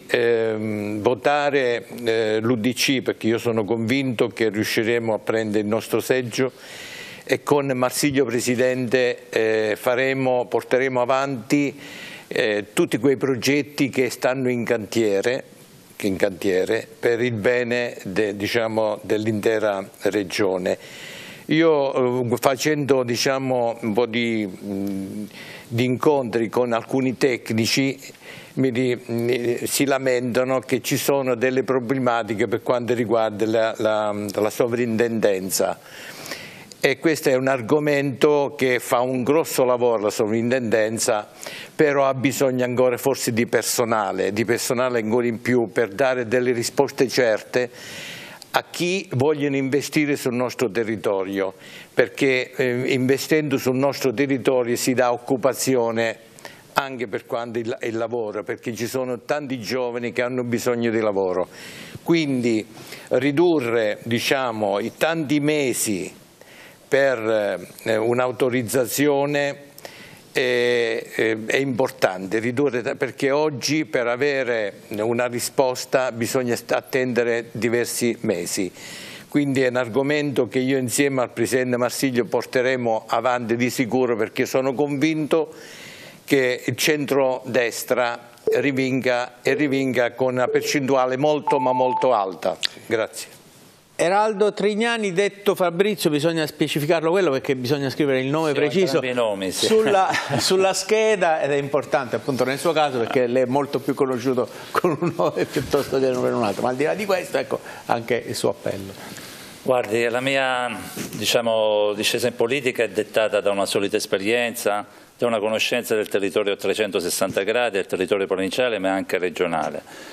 votare l'UDC, perché io sono convinto che riusciremo a prendere il nostro seggio, e con Marsiglio presidente porteremo avanti tutti quei progetti che stanno in cantiere per il bene dell'intera regione. Io facendo un po' di incontri con alcuni tecnici si lamentano che ci sono delle problematiche per quanto riguarda la sovrintendenza, e questo è un argomento che fa un grosso lavoro la sovrintendenza, però ha bisogno ancora forse di personale ancora in più per dare delle risposte certe a chi vogliono investire sul nostro territorio, perché investendo sul nostro territorio si dà occupazione anche per quanto il lavoro, perché ci sono tanti giovani che hanno bisogno di lavoro. Quindi ridurre i tanti mesi per un'autorizzazione è importante, perché oggi per avere una risposta bisogna attendere diversi mesi. Quindi è un argomento che io insieme al Presidente Marsiglio porteremo avanti di sicuro, perché sono convinto che il centro-destra rivinga con una percentuale molto ma molto alta. Grazie. Eraldo Trignani, detto Fabrizio, bisogna specificarlo quello perché bisogna scrivere il nome preciso nomi, sì. sulla scheda, ed è importante appunto nel suo caso perché lei è molto più conosciuto con un nome piuttosto che per un altro, ma al di là di questo ecco anche il suo appello. Guardi, la mia discesa in politica è dettata da una solida esperienza, da una conoscenza del territorio a 360 gradi, del territorio provinciale ma anche regionale.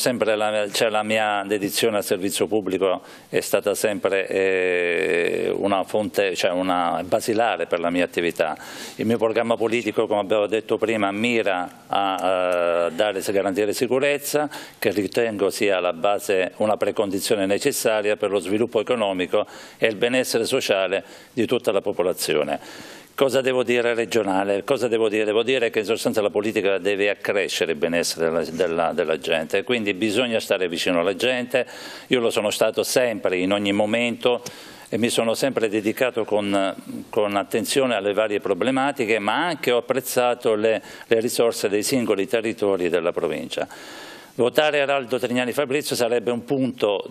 La mia dedizione al servizio pubblico è stata sempre una fonte, una basilare per la mia attività. Il mio programma politico, come abbiamo detto prima, mira a garantire sicurezza, che ritengo sia alla base una precondizione necessaria per lo sviluppo economico e il benessere sociale di tutta la popolazione. Cosa devo dire regionale? Cosa devo dire? Devo dire che in sostanza la politica deve accrescere il benessere della gente e quindi bisogna stare vicino alla gente. Io lo sono stato sempre, in ogni momento, e mi sono sempre dedicato con attenzione alle varie problematiche, ma anche ho apprezzato le risorse dei singoli territori della provincia. Votare Eraldo Trignani Fabrizio sarebbe un punto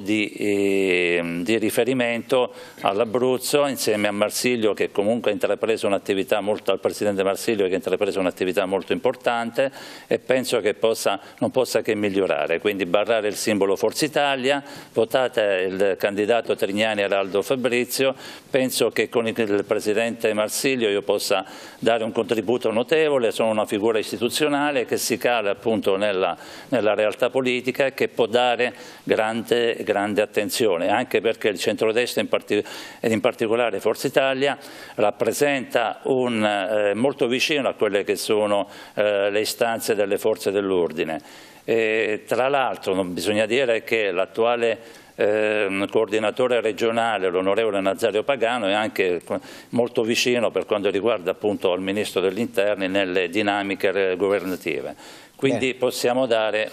di riferimento all'Abruzzo, insieme a Marsilio, che comunque ha intrapreso un'attività al Presidente Marsilio, che ha intrapreso un'attività molto importante e penso che non possa che migliorare. Quindi barrare il simbolo Forza Italia, votate il candidato Trignani Eraldo Fabrizio, penso che con il Presidente Marsilio io possa dare un contributo notevole, sono una figura istituzionale che si cala appunto nella realtà politica e che può dare grande attenzione, anche perché il centrodestra ed in particolare Forza Italia rappresenta molto vicino a quelle che sono le istanze delle forze dell'ordine. Tra l'altro bisogna dire che l'attuale coordinatore regionale, l'onorevole Nazario Pagano, è anche molto vicino per quanto riguarda appunto al Ministro degli Interni nelle dinamiche governative. Quindi possiamo dare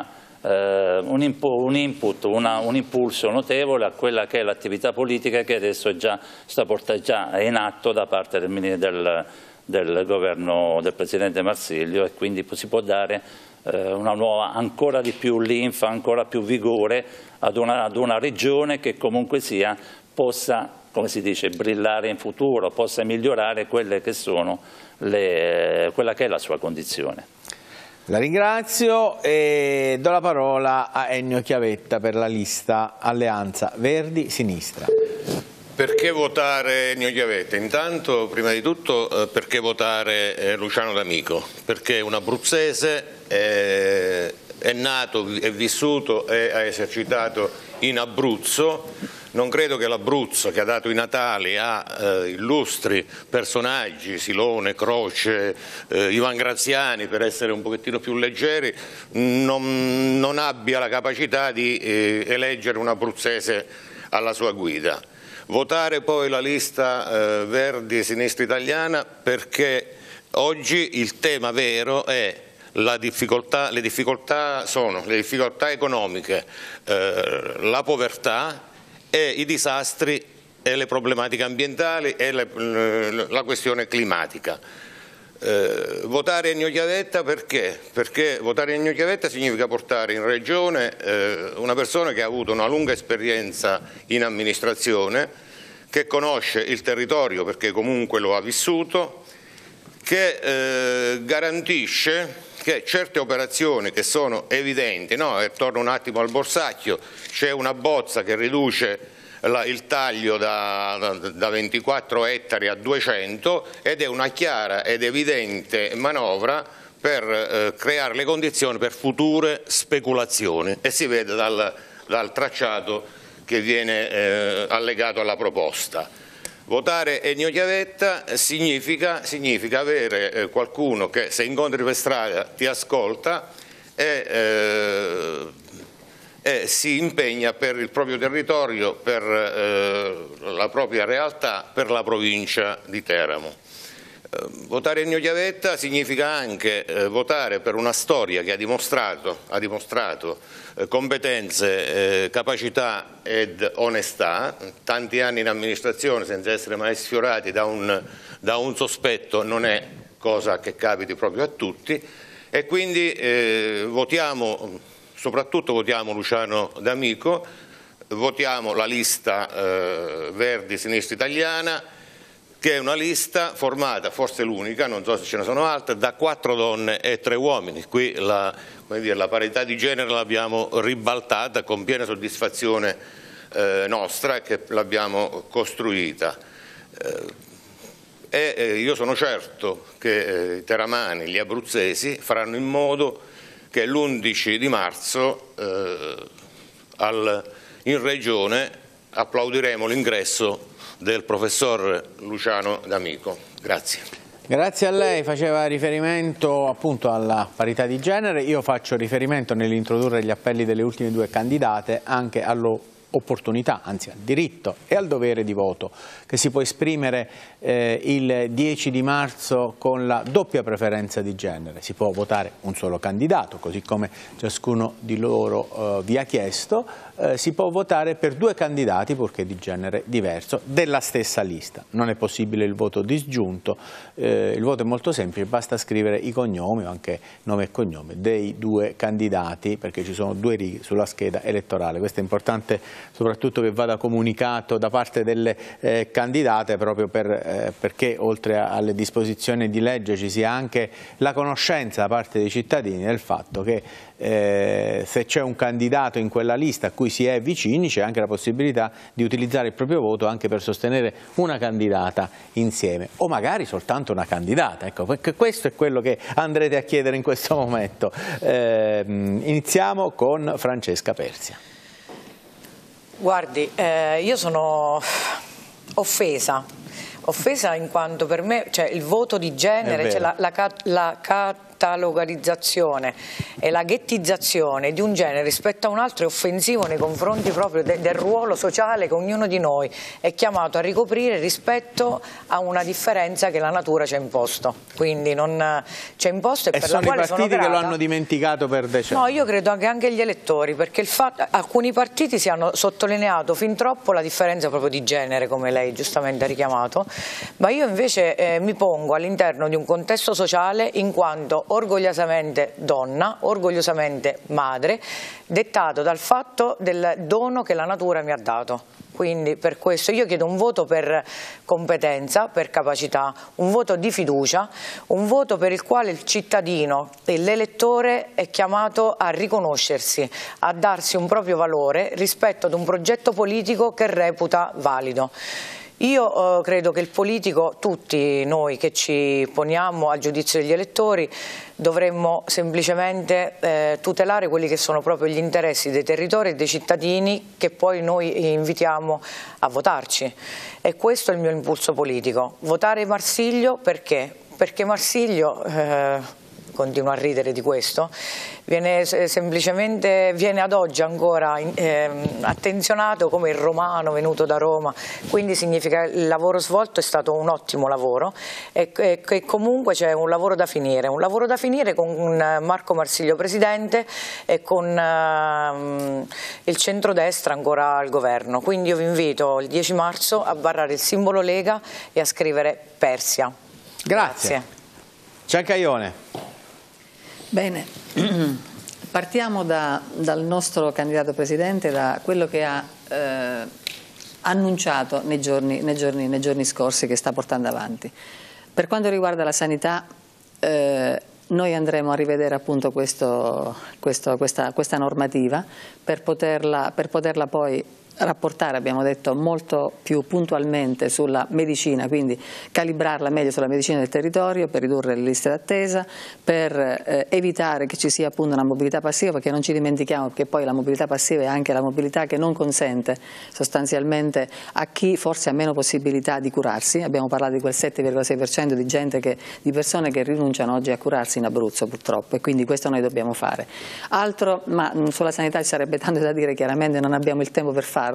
un input, un impulso notevole a quella che è l'attività politica che adesso è in atto da parte del governo del Presidente Marsilio, e quindi si può dare una nuova, ancora di più linfa, ancora più vigore ad una regione che comunque sia possa, come si dice, brillare in futuro, possa migliorare quelle che sono quella che è la sua condizione. La ringrazio e do la parola a Ennio Chiavetta per la lista Alleanza Verdi-Sinistra. Perché votare Ennio Chiavetta? Intanto, prima di tutto, perché votare Luciano D'Amico? Perché è un abruzzese, è nato, è vissuto e ha esercitato in Abruzzo. Non credo che l'Abruzzo, che ha dato i natali a illustri personaggi, Silone, Croce, Ivan Graziani, per essere un pochettino più leggeri, non abbia la capacità di eleggere un abruzzese alla sua guida. Votare poi la lista Verdi Sinistra Italiana perché oggi il tema vero è le difficoltà economiche, la povertà e i disastri e le problematiche ambientali e la questione climatica. Votare Ennio Chiavetta perché? Perché votare Ennio Chiavetta significa portare in regione una persona che ha avuto una lunga esperienza in amministrazione, che conosce il territorio perché comunque lo ha vissuto, che garantisce che certe operazioni che sono evidenti, no? Torno un attimo al Borsacchio, c'è una bozza che riduce il taglio da 24 ettari a 200 ed è una chiara ed evidente manovra per creare le condizioni per future speculazioni e si vede dal tracciato che viene allegato alla proposta. Votare Ennio Chiavetta significa avere qualcuno che se incontri per strada ti ascolta e si impegna per il proprio territorio, per la propria realtà, per la provincia di Teramo. Votare Ennio Chiavetta significa anche votare per una storia che ha dimostrato competenze, capacità ed onestà, tanti anni in amministrazione senza essere mai sfiorati da un sospetto non è cosa che capiti proprio a tutti, e quindi soprattutto votiamo Luciano D'Amico, votiamo la lista Verdi Sinistra Italiana, che è una lista formata, forse l'unica, non so se ce ne sono altre, da 4 donne e 3 uomini. Qui la parità di genere l'abbiamo ribaltata con piena soddisfazione nostra, che l'abbiamo costruita. Io sono certo che i teramani, gli abruzzesi, faranno in modo che l'11 di marzo in Regione applaudiremo l'ingresso del professor Luciano D'Amico. Grazie. Grazie a lei. Faceva riferimento appunto alla parità di genere. Io faccio riferimento nell'introdurre gli appelli delle ultime 2 candidate anche all'opportunità, anzi al diritto e al dovere di voto che si può esprimere il 10 di marzo con la doppia preferenza di genere. Si può votare un solo candidato, così come ciascuno di loro vi ha chiesto, si può votare per 2 candidati purché di genere diverso della stessa lista. Non è possibile il voto disgiunto, il voto è molto semplice, basta scrivere i cognomi o anche nome e cognome dei 2 candidati, perché ci sono 2 righe sulla scheda elettorale. Questo è importante soprattutto che vada comunicato da parte delle candidate, proprio perché oltre alle disposizioni di legge ci sia anche la conoscenza da parte dei cittadini del fatto che se c'è un candidato in quella lista a cui si è vicini c'è anche la possibilità di utilizzare il proprio voto anche per sostenere una candidata insieme o magari soltanto una candidata. Ecco, questo è quello che andrete a chiedere in questo momento. Iniziamo con Francesca Persia. Guardi, io sono offesa in quanto per me il voto di genere, la catalogizzazione e la ghettizzazione di un genere rispetto a un altro è offensivo nei confronti proprio del ruolo sociale che ognuno di noi è chiamato a ricoprire rispetto a una differenza che la natura ci ha imposto. Quindi non ci ha imposto e per la quale sono grata. Sono i partiti che lo hanno dimenticato per decenni. No, io credo che anche gli elettori, perché alcuni partiti si hanno sottolineato fin troppo la differenza proprio di genere, come lei giustamente ha richiamato, ma io invece mi pongo all'interno di un contesto sociale in quanto orgogliosamente donna, orgogliosamente madre, dettato dal fatto del dono che la natura mi ha dato. Quindi per questo io chiedo un voto per competenza, per capacità, un voto di fiducia, un voto per il quale il cittadino e l'elettore è chiamato a riconoscersi, a darsi un proprio valore rispetto ad un progetto politico che reputa valido. Io credo che il politico, tutti noi che ci poniamo al giudizio degli elettori, dovremmo semplicemente tutelare quelli che sono proprio gli interessi dei territori e dei cittadini che poi noi invitiamo a votarci. E questo è il mio impulso politico. Votare Marsilio perché? Perché Marsilio... continuo a ridere di questo, viene ad oggi ancora attenzionato come il romano venuto da Roma, quindi significa che il lavoro svolto è stato un ottimo lavoro e che comunque c'è un lavoro da finire con Marco Marsilio presidente e con il centrodestra ancora al governo. Quindi io vi invito il 10 marzo a barrare il simbolo Lega e a scrivere Persia. Grazie. Ciancaione. Bene, partiamo dal nostro candidato presidente, da quello che ha annunciato nei giorni scorsi che sta portando avanti. Per quanto riguarda la sanità, noi andremo a rivedere appunto questa normativa per poterla poi rapportare, abbiamo detto, molto più puntualmente sulla medicina, quindi calibrarla meglio sulla medicina del territorio per ridurre le liste d'attesa, per evitare che ci sia appunto una mobilità passiva, perché non ci dimentichiamo che poi la mobilità passiva è anche la mobilità che non consente sostanzialmente a chi forse ha meno possibilità di curarsi. Abbiamo parlato di quel 7,6% di persone che rinunciano oggi a curarsi in Abruzzo purtroppo, e quindi questo noi dobbiamo fare. Altro, ma sulla sanità ci sarebbe tanto da dire, chiaramente non abbiamo il tempo per farlo.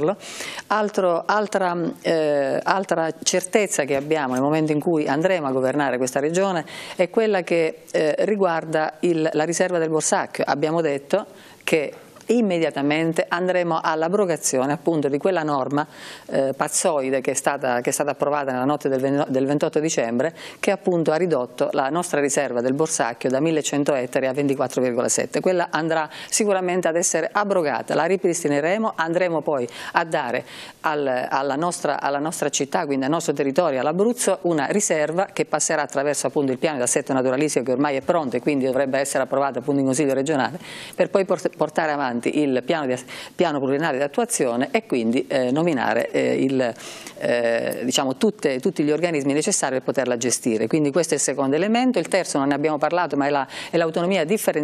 Altra certezza che abbiamo nel momento in cui andremo a governare questa regione è quella che riguarda la riserva del borsacchio. Abbiamo detto che immediatamente andremo all'abrogazione appunto di quella norma pazzoide che è stata approvata nella notte del 28 dicembre, che appunto ha ridotto la nostra riserva del Borsacchio da 1100 ettari a 24,7. Quella andrà sicuramente ad essere abrogata, la ripristineremo, andremo poi a dare alla nostra città, quindi al nostro territorio, all'Abruzzo, una riserva che passerà attraverso appunto il piano di assetto naturalistico, che ormai è pronto e quindi dovrebbe essere approvato appunto in Consiglio regionale, per poi portare avanti il piano pluriennale di attuazione e quindi nominare diciamo, tutti gli organismi necessari per poterla gestire. Quindi questo è il secondo elemento. Il terzo non ne abbiamo parlato, ma è l'autonomia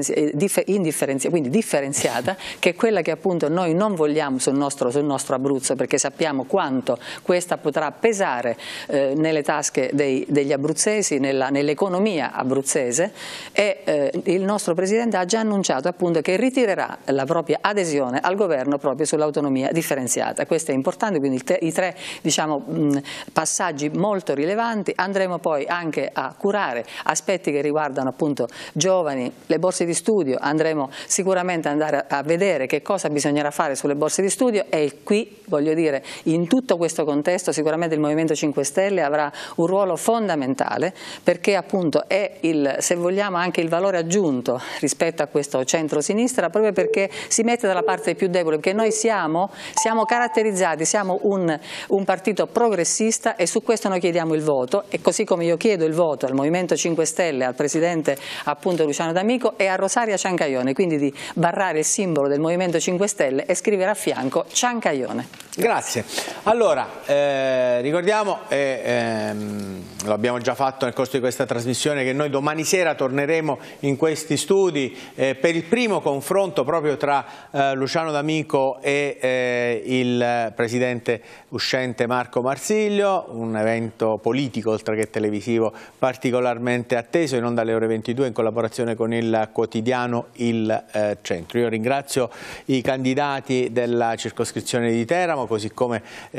quindi differenziata, che è quella che appunto noi non vogliamo sul nostro Abruzzo, perché sappiamo quanto questa potrà pesare nelle tasche degli abruzzesi, nell'economia abruzzese, e il nostro Presidente ha già annunciato appunto che ritirerà la propria adesione al governo proprio sull'autonomia differenziata. Questo è importante, quindi i tre diciamo, passaggi molto rilevanti. Andremo poi anche a curare aspetti che riguardano appunto giovani, le borse di studio, andremo sicuramente ad andare a vedere che cosa bisognerà fare sulle borse di studio, e qui voglio dire, in tutto questo contesto sicuramente il Movimento 5 Stelle avrà un ruolo fondamentale, perché appunto è se vogliamo anche il valore aggiunto rispetto a questo centro-sinistra, proprio perché si mette dalla parte più debole, perché noi siamo caratterizzati, siamo un partito progressista, e su questo noi chiediamo il voto, e così come io chiedo il voto al Movimento 5 Stelle, al Presidente appunto Luciano D'Amico e a Rosaria Ciancaione, quindi di barrare il simbolo del Movimento 5 Stelle e scrivere a fianco Ciancaione. Grazie. Allora, ricordiamo, lo abbiamo già fatto nel corso di questa trasmissione, che noi domani sera torneremo in questi studi per il primo confronto proprio tra Luciano D'Amico e il Presidente uscente Marco Marsiglio, un evento politico oltre che televisivo particolarmente atteso, in onda alle ore 22 in collaborazione con il quotidiano Il Centro. Io ringrazio i candidati della circoscrizione di Teramo, così come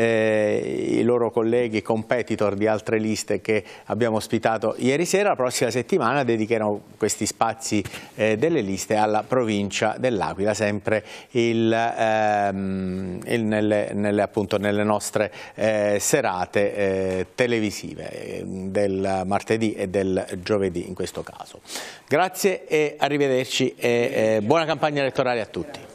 i loro colleghi competitor di altre liste che abbiamo ospitato ieri sera. La prossima settimana dedicheremo questi spazi delle liste alla provincia dell'Aquila, sempre nelle nostre serate televisive del martedì e del giovedì in questo caso. Grazie e arrivederci e buona campagna elettorale a tutti.